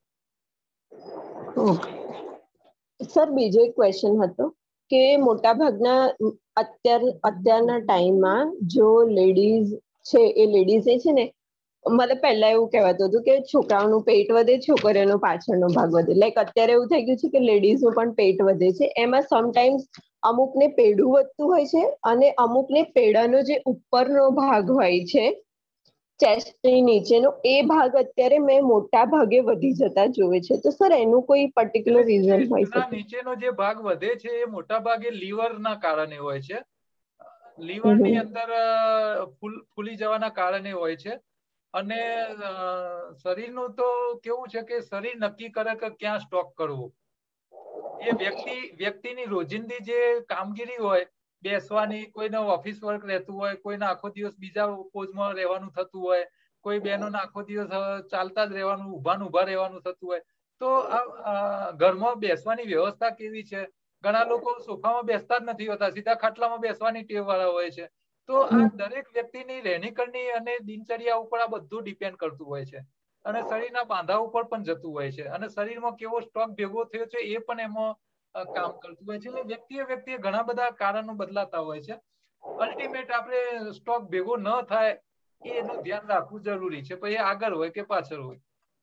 J: સર બીજો એક ક્વેશ્ચન હતો કે મોટા ભાગના અત્યાર અત્યારના ટાઈમમાં જો લેડીઝ છે એ લેડીઝ છે ને, મતલબ પહેલા એવું કહેવાતું હતું કે છોકરાઓનું પેટ વધે, છોકરીઓનો પાછળનો ભાગ વધે. લાઈક અત્યારે એવું થઈ ગયું છે કે લેડીઝનું પણ પેટ વધે છે. એમાં સમટાઈમ્સ અમુકને પેડું વધતું હોય છે અને અમુકને પેડાનો જે ઉપરનો ભાગ હોય છે ચેસ્ટની નીચેનો એ ભાગ અત્યારે મેં મોટા ભાગે વધી જતા જોવે છે. તો સર એનું કોઈ પર્ટિક્યુલર રીઝન હોય છે?
B: નીચેનો જે ભાગ વધે છે એ મોટા ભાગે લીવરના કારણે હોય છે. લીવરની અંદર ફૂલી જવાના કારણે હોય છે. અને શરીરનું તો કેવું છે કે શરીર નક્કી કરે કે ક્યાં સ્ટોક કરવું. એ વ્યક્તિ વ્યક્તિની રોજિંદી જે કામગીરી હોય, બેસવાની, કોઈને ઓફિસ વર્ક રહેતું હોય, કોઈને આખો દિવસ બીજા પોઝમાં રહેવાનું થતું હોય, કોઈ બહેનોને આખો દિવસ ચાલતા જ રહેવાનું, ઉભા ને ઉભા રહેવાનું થતું હોય. તો આ ઘરમાં બેસવાની વ્યવસ્થા કેવી છે? ઘણા લોકો સોફામાં બેસતા જ નથી હોતા, સીધા ખાટલામાં બેસવાની ટેવ વાળા હોય છે. તો આ દરેક વ્યક્તિની રહેણીકરણી અને દિનચર્યા ઉપર આ બધું ડિપેન્ડ કરતું હોય છે અને શરીરના બાંધા ઉપર પણ જતું હોય છે અને શરીરમાં કેવો સ્ટોક ભેગો થયો છે એ પણ એમાં કામ કરતું હોય છે. એટલે વ્યક્તિએ વ્યક્તિએ ઘણા બધા કારણો બદલાતા હોય છે. અલ્ટિમેટ આપણે સ્ટોક ભેગો ન થાય એનું ધ્યાન રાખવું જરૂરી છે, પછી આગળ હોય કે પાછળ હોય.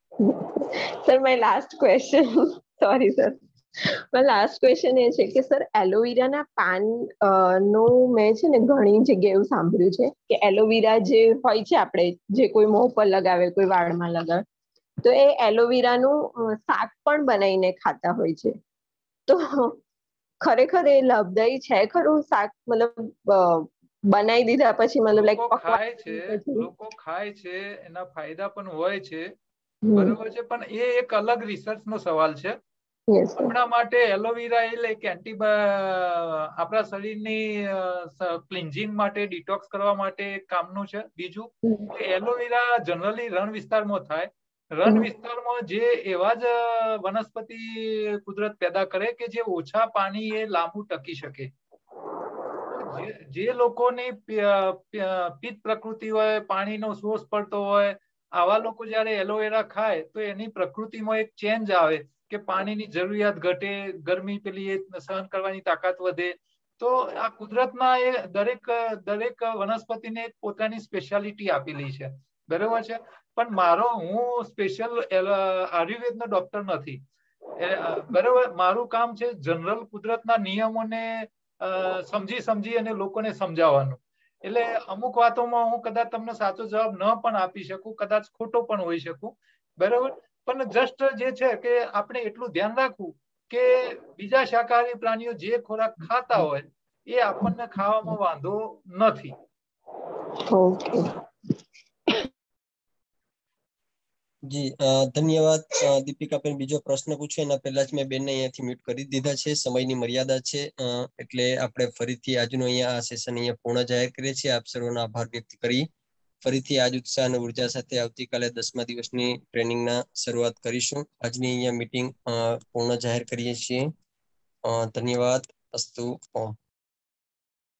J: Sir my last question, sorry sir, my last question એ છે કે સર એલોવેરાના પાન નું મેં છે ને ઘણી જગ્યાએ એવું સાંભળ્યું છે કે એલોવેરા જે હોય છે આપણે જે કોઈ મોં પર લગાવે, કોઈ વાળમાં લગાવે, તો એ એલોવેરાનું શાક પણ બનાવીને ખાતા હોય છે. તો ખરેખર એ લાભદાયી છે ખરું શાક? મતલબ બનાવી દીધા પછી મતલબ લાઈક
B: ખાય છે, લોકો ખાય છે, એના ફાયદા પણ હોય છે, બરોબર છે, પણ એ એક અલગ રિસર્ચ નો સવાલ છે. આપણા માટે એલોવેરા એટલે એક એન્ટી આપણા શરીરની ક્લિન્ઝિંગ માટે, ડિટોક્સ કરવા માટે કામનું છે. બીજું કે એલોવેરા જનરલી રણ વિસ્તારમાં થાય. રણ વિસ્તારમાં જે એવા જ વનસ્પતિ કુદરત પેદા કરે કે જે ઓછા પાણી એ લાંબુ ટકી શકે. જે લોકોની પિત્ત પ્રકૃતિ હોય, પાણીનો સોર્સ પડતો હોય, આવા લોકો જયારે એલોવેરા ખાય તો એની પ્રકૃતિમાં એક ચેન્જ આવે કે પાણીની જરૂરિયાત ઘટે, ગરમી પેલી સહન કરવાની તાકાત વધે. તો આ કુદરતના એ દરેક દરેક વનસ્પતિને પોતાની સ્પેશિયાલિટી આપેલી છે, બરોબર છે. પણ મારો હું સ્પેશિયલ આયુર્વેદનો ડોક્ટર નથી, બરોબર. મારું કામ છે જનરલ કુદરતના નિયમોને સમજી સમજી અને લોકોને સમજાવવાનું. એટલે અમુક વાતોમાં હું કદાચ તમને સાચો જવાબ ન પણ આપી શકું, કદાચ ખોટો પણ હોઈ શકું, બરોબર. પણ જસ્ટ જે છે કે આપણે એટલું ધ્યાન રાખવું કે બીજા શાકાહારી પ્રાણીઓ જે ખોરાક ખાતા હોય એ આપણને ખાવામાં વાંધો નથી.
J: ઓકે
A: જી ધન્યવાદ દીપિકાબેન. બીજો પ્રશ્ન પૂછો એના પહેલા જ મેં બેનને અહીંયાથી મ્યુટ કરી દીધા છે, સમયની મર્યાદા છે, એટલે આપણે ફરીથી આજનો અહીંયા આ સેશન અહીંયા પૂર્ણ જાહેર કરીએ છીએ. આપ સર્વનો આભાર વ્યક્ત કરી ફરીથી આજ ઉત્સાહ અને ઉર્જા સાથે આવતીકાલે દસમા દિવસની ટ્રેનિંગના શરૂઆત કરીશું. આજની અહીંયા મીટિંગ પૂર્ણ જાહેર કરીએ છીએ. ધન્યવાદ. અસ્તુ. ઓમ.